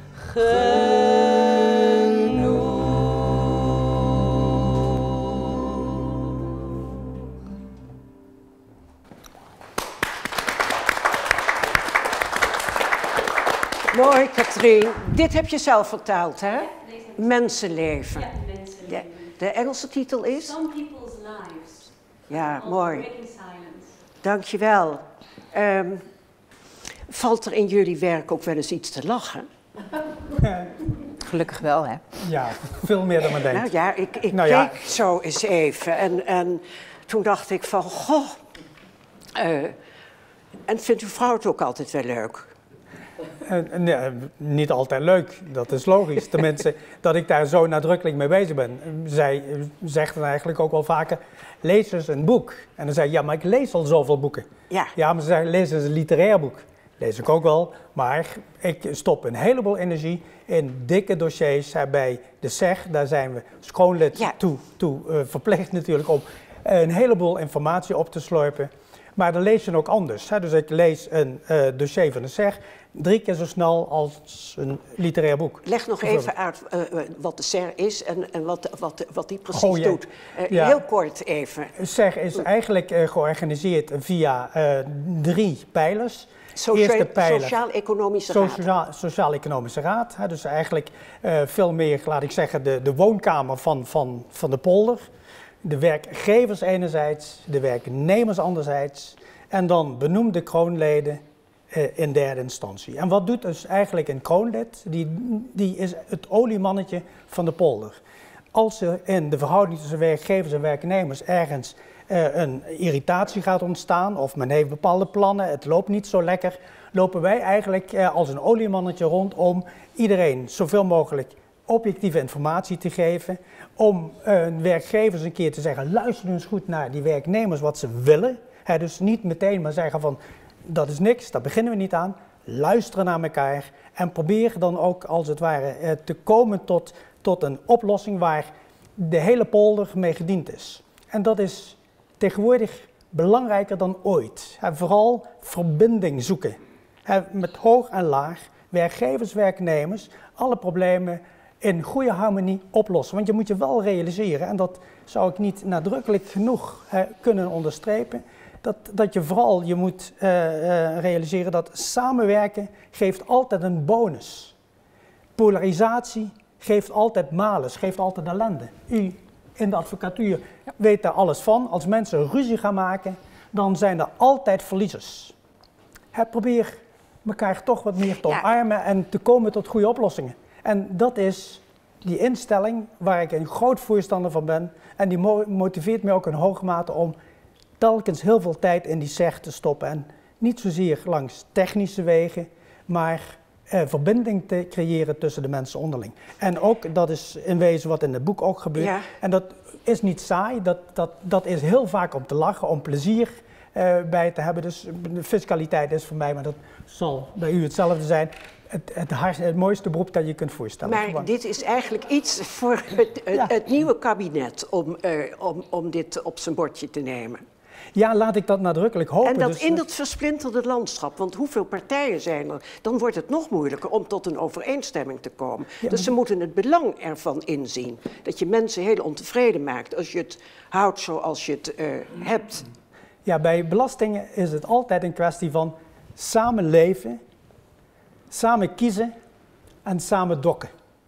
Mooi, Katrien. Dit heb je zelf vertaald, hè? Mensenleven. Ja, mensenleven. Ja, de Engelse titel is? Some People's Lives. Ja, Of mooi. Breaking Silence. Dankjewel. Valt er in jullie werk ook wel eens iets te lachen? Gelukkig wel, hè? Ja, veel meer dan men denkt. Nou ja, ik keek zo eens even en toen dacht ik van, goh. En vindt uw vrouw het ook altijd wel leuk? Nee, niet altijd leuk, dat is logisch. Tenminste, dat ik daar zo nadrukkelijk mee bezig ben. Zij zegt dan eigenlijk ook wel vaker, lees eens een boek. En dan zei ik, ja, maar ik lees al zoveel boeken. Ja. Ja, maar ze zei, lees eens een literair boek. Lees ik ook wel, maar ik stop een heleboel energie in dikke dossiers. Bij de SEG, daar zijn we schoonlid toe verplicht natuurlijk om een heleboel informatie op te slurpen. Maar dan lees je ook anders. Hè? Dus ik lees een dossier van de SEG 3 keer zo snel als een literair boek. Leg nog even uit wat de SER is en wat die precies doet. Ja. Heel kort even. SEG is eigenlijk georganiseerd via 3 pijlers. Eerste pijler, Sociaal-Economische Raad. Sociaal-Economische Raad. Hè? Dus eigenlijk veel meer, laat ik zeggen, de woonkamer van de polder. De werkgevers enerzijds, de werknemers anderzijds. En dan benoemde kroonleden in derde instantie. En wat doet dus eigenlijk een kroonlid? Die is het oliemannetje van de polder. Als er in de verhouding tussen werkgevers en werknemers ergens een irritatie gaat ontstaan, of men heeft bepaalde plannen, het loopt niet zo lekker, lopen wij eigenlijk als een oliemannetje rond om iedereen zoveel mogelijk objectieve informatie te geven, om werkgevers een keer te zeggen, luister eens goed naar die werknemers wat ze willen. Dus niet meteen maar zeggen van, dat is niks, daar beginnen we niet aan. Luisteren naar elkaar en probeer dan ook als het ware te komen tot een oplossing waar de hele polder mee gediend is. En dat is tegenwoordig belangrijker dan ooit. Vooral verbinding zoeken. Met hoog en laag, werkgevers, werknemers, alle problemen in goede harmonie oplossen. Want je moet je wel realiseren, en dat zou ik niet nadrukkelijk genoeg kunnen onderstrepen, dat je vooral moet realiseren dat samenwerken geeft altijd een bonus. Polarisatie geeft altijd malus, geeft altijd ellende. U in de advocatuur weet daar alles van. Als mensen ruzie gaan maken, dan zijn er altijd verliezers. Probeer elkaar toch wat meer te omarmen en te komen tot goede oplossingen. En dat is die instelling waar ik een groot voorstander van ben. En die motiveert mij ook in hoge mate om telkens heel veel tijd in die SEG te stoppen. En niet zozeer langs technische wegen, maar verbinding te creëren tussen de mensen onderling. En ook, dat is in wezen wat in het boek ook gebeurt. Ja. En dat is niet saai, dat is heel vaak om te lachen, om plezier bij te hebben. Dus de fiscaliteit is voor mij, maar dat zal bij u hetzelfde zijn, het mooiste beroep dat je kunt voorstellen. Maar dit is eigenlijk iets voor het nieuwe kabinet om dit op zijn bordje te nemen. Ja, laat ik dat nadrukkelijk hopen. En dat in dat versplinterde landschap, want hoeveel partijen zijn er, dan wordt het nog moeilijker om tot een overeenstemming te komen. Ja, dus ze moeten het belang ervan inzien. Dat je mensen heel ontevreden maakt als je het houdt zoals je het hebt. Ja, bij belastingen is het altijd een kwestie van samen leven, samen kiezen, en samen dokken.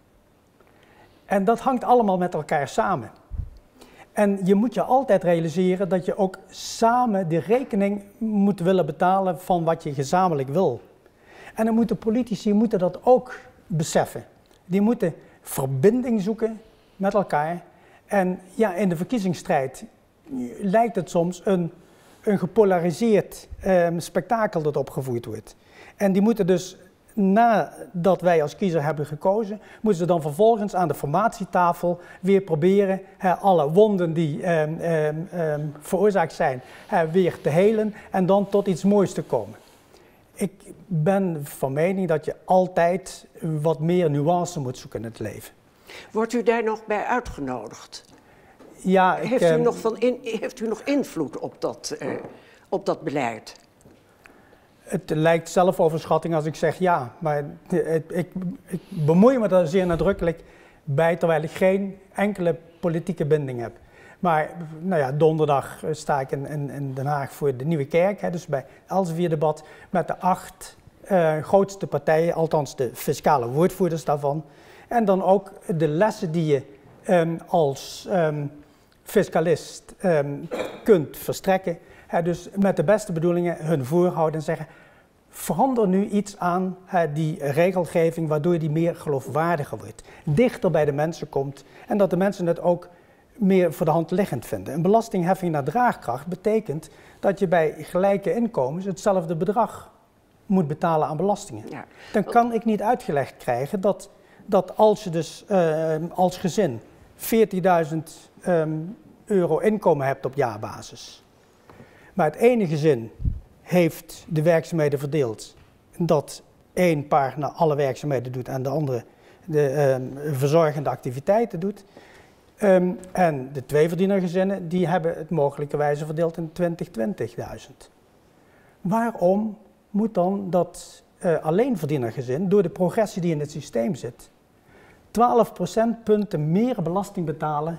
En dat hangt allemaal met elkaar samen. En je moet je altijd realiseren dat je ook samen de rekening moet willen betalen van wat je gezamenlijk wil. En dan moeten politici dat ook beseffen. Die moeten verbinding zoeken met elkaar. En ja, in de verkiezingsstrijd lijkt het soms een gepolariseerd spektakel dat opgevoerd wordt. En die moeten dus, nadat wij als kiezer hebben gekozen, moeten ze dan vervolgens aan de formatietafel weer proberen alle wonden die veroorzaakt zijn weer te helen en dan tot iets moois te komen. Ik ben van mening dat je altijd wat meer nuance moet zoeken in het leven. Wordt u daar nog bij uitgenodigd? Ja, heeft u nog invloed op dat beleid? Het lijkt zelfoverschatting als ik zeg ja, maar ik bemoei me daar zeer nadrukkelijk bij terwijl ik geen enkele politieke binding heb. Maar nou ja, donderdag sta ik in Den Haag voor de Nieuwe Kerk, dus bij Elsevier-debat met de 8 grootste partijen, althans de fiscale woordvoerders daarvan. En dan ook de lessen die je als fiscalist kunt verstrekken. Dus met de beste bedoelingen hun voorhouden en zeggen, verander nu iets aan die regelgeving waardoor die meer geloofwaardiger wordt. Dichter bij de mensen komt en dat de mensen het ook meer voor de hand liggend vinden. Een belastingheffing naar draagkracht betekent dat je bij gelijke inkomens hetzelfde bedrag moet betalen aan belastingen. Ja. Dan kan ik niet uitgelegd krijgen dat als je dus als gezin 40.000 euro inkomen hebt op jaarbasis, maar het ene gezin heeft de werkzaamheden verdeeld dat één partner alle werkzaamheden doet en de andere de verzorgende activiteiten doet. En de tweeverdienergezinnen die hebben het mogelijkerwijze verdeeld in 20.000. Waarom moet dan dat alleenverdienergezin door de progressie die in het systeem zit 12 procentpunten meer belasting betalen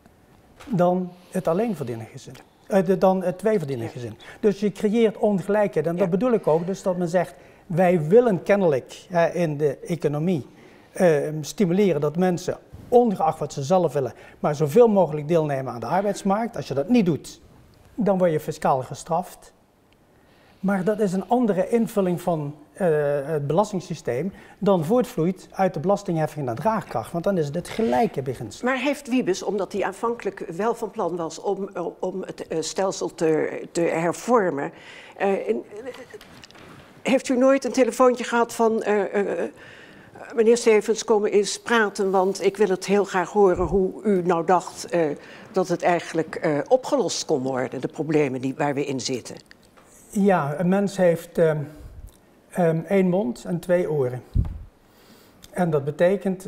dan het alleenverdienergezin? Dan het tweeverdienergezin. Dus je creëert ongelijkheid. En dat bedoel ik ook, dus dat men zegt, wij willen kennelijk in de economie stimuleren dat mensen, ongeacht wat ze zelf willen, maar zoveel mogelijk deelnemen aan de arbeidsmarkt. Als je dat niet doet, dan word je fiscaal gestraft. Maar dat is een andere invulling van het belastingssysteem dan voortvloeit uit de belastingheffing naar draagkracht. Want dan is het het gelijke beginsel. Maar heeft Wiebes, omdat hij aanvankelijk wel van plan was om het stelsel te hervormen, heeft u nooit een telefoontje gehad van meneer Stevens, kom eens praten, want ik wil het heel graag horen hoe u nou dacht dat het eigenlijk opgelost kon worden, de problemen waar we in zitten? Ja, een mens heeft 1 mond en 2 oren. En dat betekent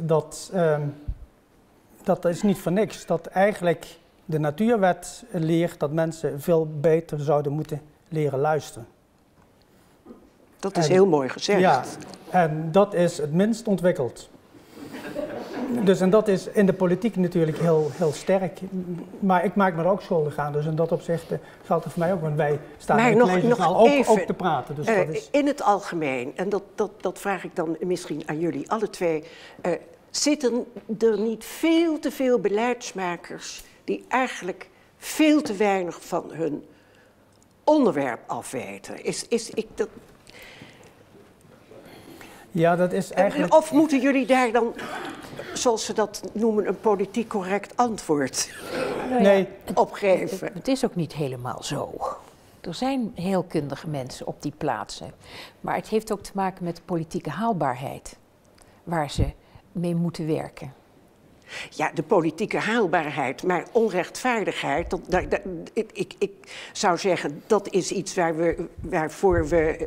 dat is niet voor niks. Dat eigenlijk de natuurwet leert dat mensen veel beter zouden moeten leren luisteren. Dat is heel mooi gezegd. Ja, en dat is het minst ontwikkeld. Dus en dat is in de politiek natuurlijk heel sterk. Maar ik maak me er ook schuldig aan. Dus in dat opzicht geldt het voor mij ook. Want wij staan in de collegezaal ook te praten. Dus dat is... In het algemeen, en dat vraag ik dan misschien aan jullie alle twee. Zitten er niet veel te veel beleidsmakers die eigenlijk veel te weinig van hun onderwerp afweten? Ja, dat is eigenlijk... Of moeten jullie daar dan, zoals ze dat noemen, een politiek correct antwoord op geven? Het is ook niet helemaal zo. Er zijn heel kundige mensen op die plaatsen. Maar het heeft ook te maken met de politieke haalbaarheid waar ze mee moeten werken. Ja, de politieke haalbaarheid, maar onrechtvaardigheid, ik zou zeggen, dat is iets waarvoor we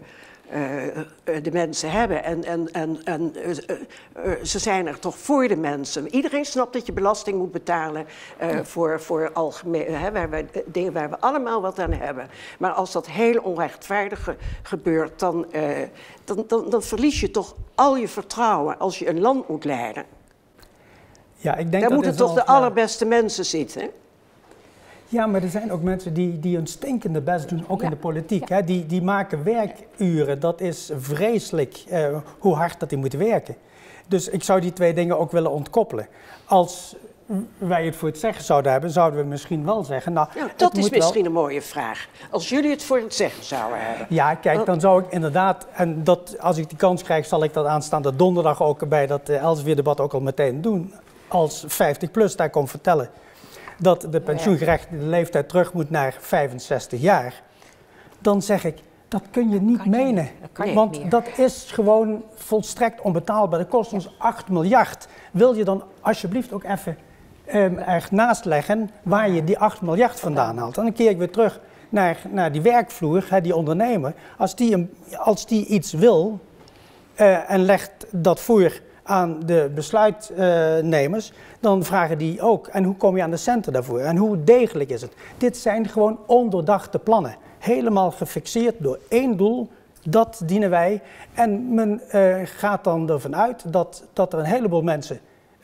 de mensen hebben. En ze zijn er toch voor de mensen. Iedereen snapt dat je belasting moet betalen voor algemeen, dingen waar we allemaal wat aan hebben. Maar als dat heel onrechtvaardig gebeurt, dan verlies je toch al je vertrouwen als je een land moet leiden. Ja, ik denk daar moeten toch de allerbeste mensen zitten? Ja, maar er zijn ook mensen die hun stinkende best doen, ook in de politiek. Hè? Die maken werkuren, dat is vreselijk hoe hard dat die moeten werken. Dus ik zou die twee dingen ook willen ontkoppelen. Als wij het voor het zeggen zouden hebben, zouden we misschien wel zeggen... Nou, dat is misschien een mooie vraag. Als jullie het voor het zeggen zouden hebben. Ja, kijk, dan zou ik inderdaad... En als ik die kans krijg, zal ik dat aanstaande donderdag ook bij dat Elsevier-debat ook al meteen doen. Als 50PLUS daar komt vertellen dat de pensioengerechtigde leeftijd terug moet naar 65 jaar. Dan zeg ik, dat kun je niet menen. Want dat is gewoon volstrekt onbetaalbaar. Dat kost ons 8 miljard. Wil je dan alsjeblieft ook even ernaast leggen waar je die 8 miljard vandaan haalt? En dan keer ik weer terug naar die werkvloer, die ondernemer. Als die iets wil en legt dat voor aan de besluitnemers, dan vragen die ook. En hoe kom je aan de centen daarvoor? En hoe degelijk is het? Dit zijn gewoon ondoordachte plannen. Helemaal gefixeerd door één doel. Dat dienen wij. En men gaat dan ervan uit dat er een heleboel mensen,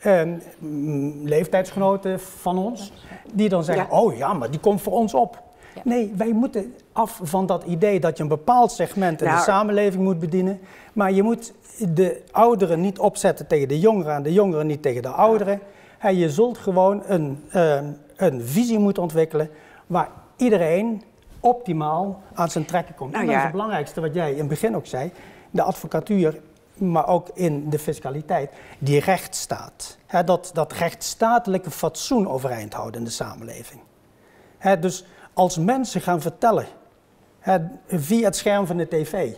leeftijdsgenoten van ons, die dan zeggen, oh ja, maar die komt voor ons op. Ja. Nee, wij moeten af van dat idee dat je een bepaald segment in de samenleving moet bedienen. Maar je moet de ouderen niet opzetten tegen de jongeren en de jongeren niet tegen de ouderen. En je zult gewoon een visie moeten ontwikkelen waar iedereen optimaal aan zijn trekken komt. En dat is het belangrijkste wat jij in het begin ook zei. De advocatuur, maar ook in de fiscaliteit, die rechtsstaat. Dat rechtsstatelijke fatsoen overeind houden in de samenleving. Dus als mensen gaan vertellen, via het scherm van de tv,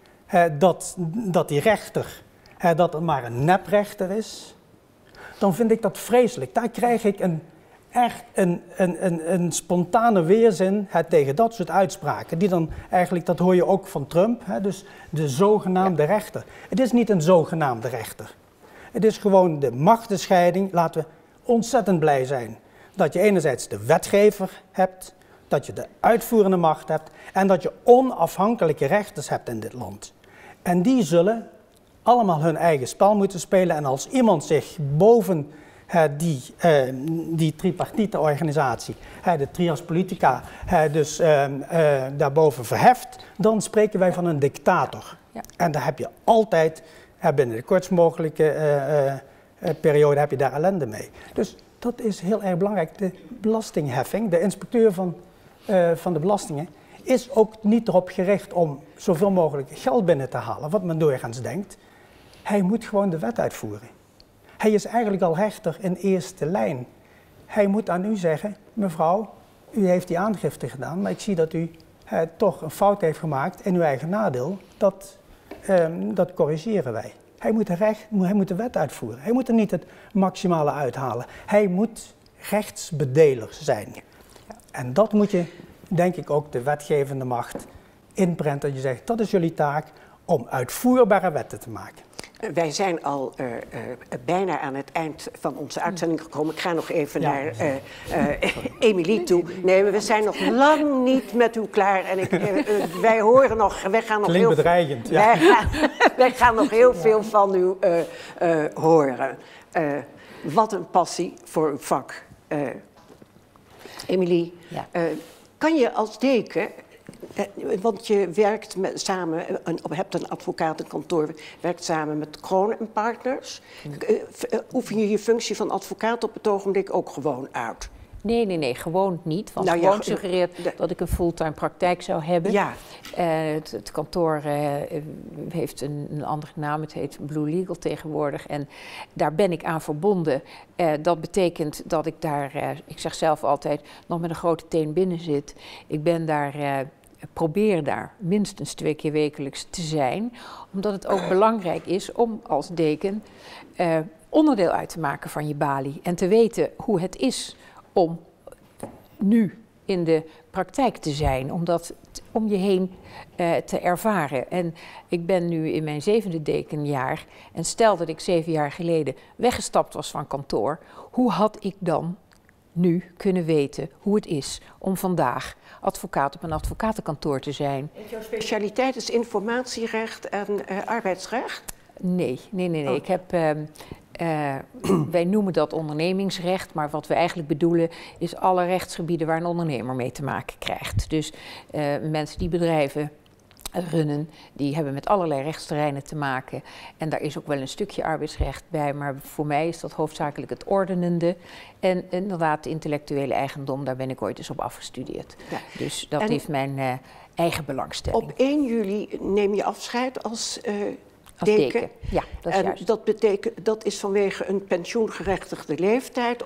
dat die rechter, dat er maar een neprechter is, dan vind ik dat vreselijk. Daar krijg ik echt een spontane weerzin tegen dat soort uitspraken. Die dan eigenlijk, dat hoor je ook van Trump, dus de zogenaamde rechter. Het is niet een zogenaamde rechter. Het is gewoon de machtenscheiding. Laten we ontzettend blij zijn dat je enerzijds de wetgever hebt, dat je de uitvoerende macht hebt en dat je onafhankelijke rechters hebt in dit land. En die zullen allemaal hun eigen spel moeten spelen. En als iemand zich boven die tripartite organisatie, de trias politica, daarboven verheft, dan spreken wij van een dictator. Ja. En daar heb je altijd, binnen de kortst mogelijke periode, heb je daar ellende mee. Dus dat is heel erg belangrijk. De belastingheffing, de inspecteur van de belastingen, is ook niet erop gericht om zoveel mogelijk geld binnen te halen, wat men doorgaans denkt. Hij moet gewoon de wet uitvoeren. Hij is eigenlijk al rechter in eerste lijn. Hij moet aan u zeggen, mevrouw, u heeft die aangifte gedaan, maar ik zie dat u toch een fout heeft gemaakt in uw eigen nadeel. Dat corrigeren wij. Hij moet de wet uitvoeren. Hij moet er niet het maximale uithalen. Hij moet rechtsbedeler zijn. En dat moet je, denk ik, ook de wetgevende macht inprenten. Dat je zegt, dat is jullie taak om uitvoerbare wetten te maken. Wij zijn al bijna aan het eind van onze uitzending gekomen. Ik ga nog even naar Emilie toe. Nee, we zijn nog lang niet met u klaar. En wij horen nog, wij gaan nog klinkt heel bedreigend. Wij gaan nog heel veel van u horen. Wat een passie voor uw vak. Emilie, kan je als deken, want je werkt samen, hebt een advocatenkantoor, werkt samen met Kroon en Partners. Oefen je je functie van advocaat op het ogenblik ook gewoon uit? Nee, gewoon niet. Want gewoon suggereert dat ik een fulltime praktijk zou hebben. Ja. Het kantoor heeft een andere naam, het heet Blue Legal tegenwoordig. En daar ben ik aan verbonden. Dat betekent dat ik daar, ik zeg zelf altijd, nog met een grote teen binnen zit. Ik ben daar, probeer daar minstens 2 keer wekelijks te zijn. Omdat het ook belangrijk is om als deken onderdeel uit te maken van je balie. En te weten hoe het is om nu in de praktijk te zijn, om je heen te ervaren. En ik ben nu in mijn 7e dekenjaar en stel dat ik 7 jaar geleden weggestapt was van kantoor, hoe had ik dan nu kunnen weten hoe het is om vandaag advocaat op een advocatenkantoor te zijn? Jouw specialiteit is informatierecht en arbeidsrecht? Nee. Ik heb, wij noemen dat ondernemingsrecht, maar wat we eigenlijk bedoelen is alle rechtsgebieden waar een ondernemer mee te maken krijgt. Dus mensen die bedrijven runnen, die hebben met allerlei rechtsterreinen te maken. En daar is ook wel een stukje arbeidsrecht bij, maar voor mij is dat hoofdzakelijk het ordenende. En inderdaad de intellectuele eigendom, daar ben ik ooit eens op afgestudeerd. Ja. Dus dat heeft mijn eigen belangstelling. Op 1 juli neem je afscheid als deken. Ja, dat is en juist. Dat betekent, dat is vanwege een pensioengerechtigde leeftijd?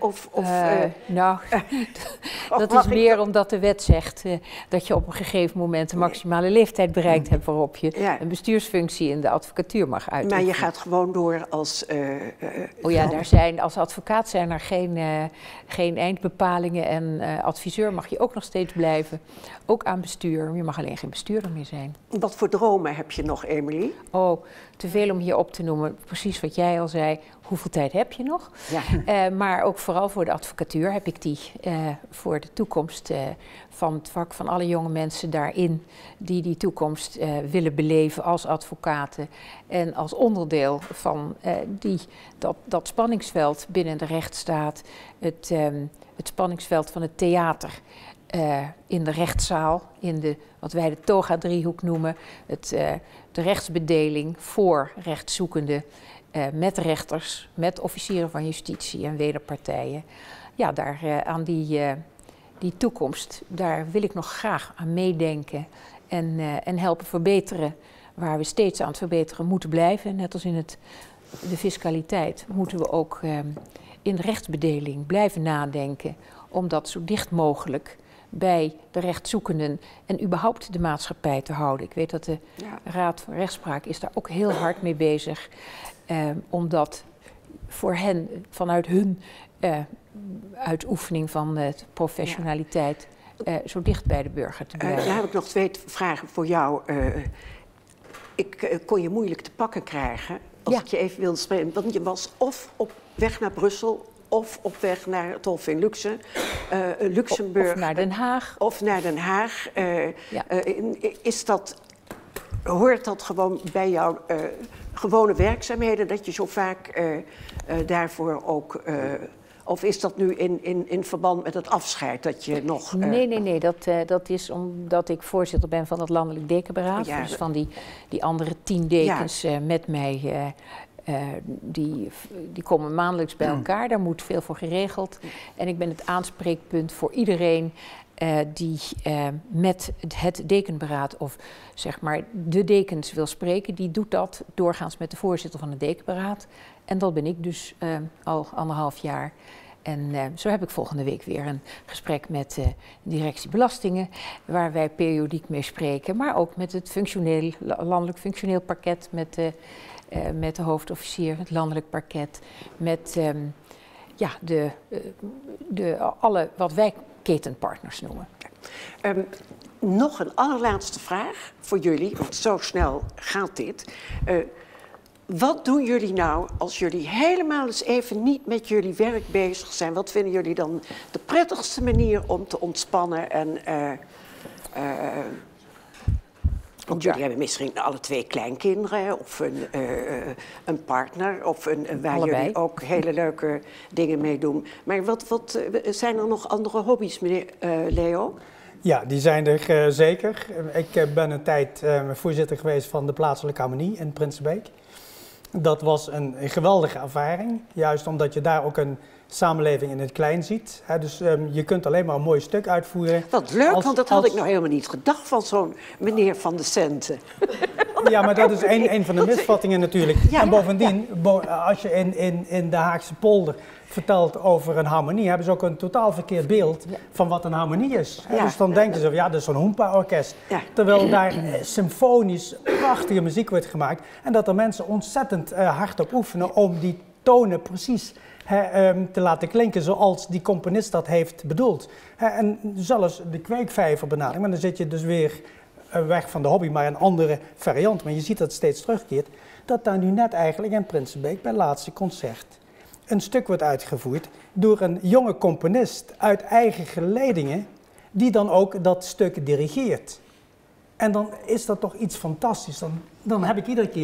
Dat is meer omdat de wet zegt dat je op een gegeven moment de maximale leeftijd bereikt hebt waarop je een bestuursfunctie in de advocatuur mag uitoefenen. Maar je gaat gewoon door als... als advocaat zijn er geen eindbepalingen en adviseur mag je ook nog steeds blijven. Ook aan bestuur, je mag alleen geen bestuurder meer zijn. Wat voor dromen heb je nog, Emily? Oh, te veel om hier op te noemen. Precies wat jij al zei, hoeveel tijd heb je nog? Ja. Maar ook vooral voor de advocatuur heb ik die. Voor de toekomst van het vak, van alle jonge mensen daarin die toekomst willen beleven als advocaten. En als onderdeel van dat spanningsveld binnen de rechtsstaat, het spanningsveld van het theater. In de rechtszaal, in wat wij de toga-driehoek noemen, de rechtsbedeling voor rechtszoekenden met rechters, met officieren van justitie en wederpartijen. Ja, aan die toekomst, daar wil ik nog graag aan meedenken en helpen verbeteren, waar we steeds aan het verbeteren moeten blijven. Net als in de fiscaliteit moeten we ook in de rechtsbedeling blijven nadenken om dat zo dicht mogelijk bij de rechtszoekenden en überhaupt de maatschappij te houden. Ik weet dat de Raad van Rechtspraak is daar ook heel hard mee bezig, omdat voor hen, vanuit hun uitoefening van professionaliteit, zo dicht bij de burger te blijven. Dan heb ik nog 2 vragen voor jou. Ik kon je moeilijk te pakken krijgen, als ik je even wilde spreken. Want je was of op weg naar Brussel, of op weg naar het Hof in Luxemburg. Of naar Den Haag. Of naar Den Haag. Hoort dat gewoon bij jouw gewone werkzaamheden, dat je zo vaak daarvoor ook... of is dat nu in verband met het afscheid dat je nog... Nee. Dat is omdat ik voorzitter ben van het Landelijk Dekenberaad. Dus van die andere 10 dekens met mij... Die komen maandelijks bij elkaar, daar moet veel voor geregeld. En ik ben het aanspreekpunt voor iedereen die met het dekenberaad of zeg maar de dekens wil spreken. Die doet dat doorgaans met de voorzitter van het dekenberaad. En dat ben ik dus al 1,5 jaar. En zo heb ik volgende week weer een gesprek met de directie belastingen, waar wij periodiek mee spreken. Maar ook met het landelijk functioneel parket, met de hoofdofficier, het landelijk parket, met alle wat wij ketenpartners noemen. Nog een allerlaatste vraag voor jullie, want zo snel gaat dit. Wat doen jullie nou als jullie helemaal eens even niet met jullie werk bezig zijn? Wat vinden jullie dan de prettigste manier om te ontspannen? Want jullie hebben misschien alle 2 kleinkinderen of een partner of waar allebei. Jullie ook hele leuke dingen mee doen. Maar wat zijn er nog andere hobby's, meneer Leo? Ja, die zijn er zeker. Ik ben een tijd voorzitter geweest van de plaatselijke harmonie in Prinsenbeek. Dat was een geweldige ervaring, juist omdat je daar ook een samenleving in het klein ziet. Dus je kunt alleen maar een mooi stuk uitvoeren. Wat leuk, want dat had ik nou helemaal niet gedacht van zo'n meneer van de centen. Ja, maar dat is een van de misvattingen natuurlijk. Ja, en bovendien, als je in de Haagse polder vertelt over een harmonie, hebben ze ook een totaal verkeerd beeld van wat een harmonie is. Ja. Dus dan denken ze, dat is zo'n hoempa-orkest. Ja. Terwijl daar symfonisch prachtige muziek wordt gemaakt en dat er mensen ontzettend hard op oefenen om die tonen precies te laten klinken zoals die componist dat heeft bedoeld. En zelfs de kweekvijver benadering, maar dan zit je dus weer weg van de hobby, maar een andere variant. Maar je ziet dat het steeds terugkeert, dat daar nu net eigenlijk in Prinsenbeek bij het laatste concert een stuk wordt uitgevoerd door een jonge componist uit eigen geledingen, die dan ook dat stuk dirigeert. En dan is dat toch iets fantastisch. Dan heb ik iedere keer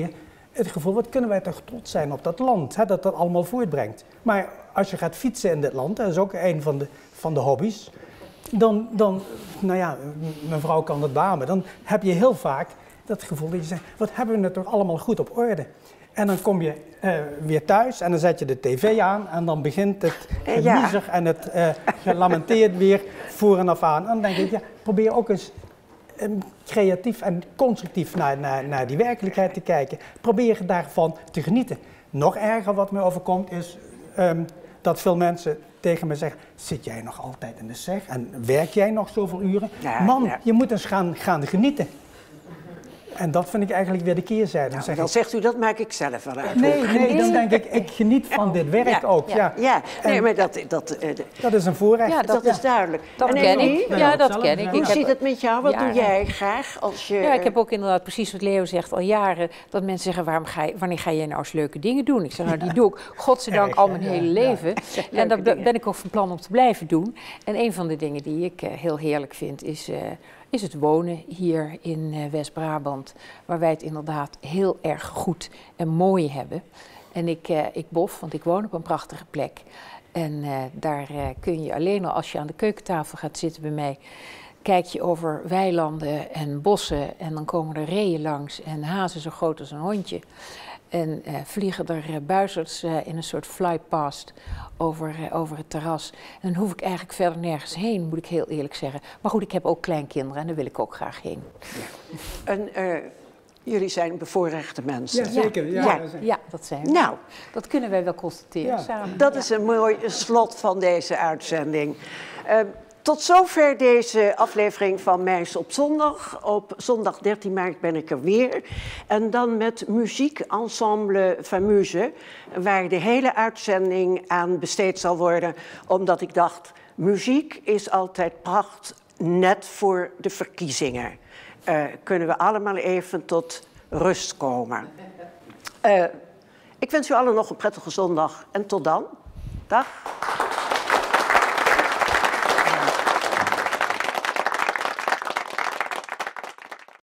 het gevoel, wat kunnen wij toch trots zijn op dat land, hè, dat allemaal voortbrengt. Maar als je gaat fietsen in dit land, dat is ook een van de hobby's, dan, nou ja, mijn vrouw kan het beamen, dan heb je heel vaak dat gevoel dat je zegt, wat hebben we het toch allemaal goed op orde. En dan kom je weer thuis en dan zet je de tv aan en dan begint het gemiezer en het gelamenteerd weer voor en af aan. En dan denk ik, ja, probeer ook eens creatief en constructief naar die werkelijkheid te kijken. Probeer daarvan te genieten. Nog erger wat me overkomt is dat veel mensen tegen me zeggen, zit jij nog altijd in de SEG en werk jij nog zoveel uren? Man, je moet eens gaan genieten. En dat vind ik eigenlijk weer de keerzijde. Nou, dan zegt u, dat maak ik zelf wel uit. Nee, dan denk ik geniet van dit werk ook. Ja. Nee, maar dat is een voorrecht. Ja, dat is duidelijk. Dat ken ik. Ja, dat ken ik. Hoe zit het met jou? Wat doe jij graag als je... Ja, ik heb ook inderdaad precies wat Leo zegt al jaren, dat mensen zeggen, wanneer ga jij nou eens leuke dingen doen? Ik zeg, nou die doe ik godzijdank al mijn hele leven. En dat ben ik ook van plan om te blijven doen. En een van de dingen die ik heel heerlijk vind is het wonen hier in West-Brabant, waar wij het inderdaad heel erg goed en mooi hebben. En ik bof, want ik woon op een prachtige plek. En daar kun je alleen al, als je aan de keukentafel gaat zitten bij mij, kijk je over weilanden en bossen en dan komen er reeën langs en hazen zo groot als een hondje. En vliegen er buizerds in een soort flypast over het terras. En dan hoef ik eigenlijk verder nergens heen, moet ik heel eerlijk zeggen. Maar goed, ik heb ook kleinkinderen en daar wil ik ook graag heen. Ja. En jullie zijn bevoorrechte mensen. Ja, zeker. Ja, dat zijn we. Nou, dat kunnen wij wel constateren samen. Dat is een mooi slot van deze uitzending. Tot zover deze aflevering van Meis op zondag. Op zondag 13 maart ben ik er weer. En dan met muziekensemble Famuse, waar de hele uitzending aan besteed zal worden. Omdat ik dacht, muziek is altijd pracht, net voor de verkiezingen. Kunnen we allemaal even tot rust komen. Ik wens u allen nog een prettige zondag en tot dan. Dag.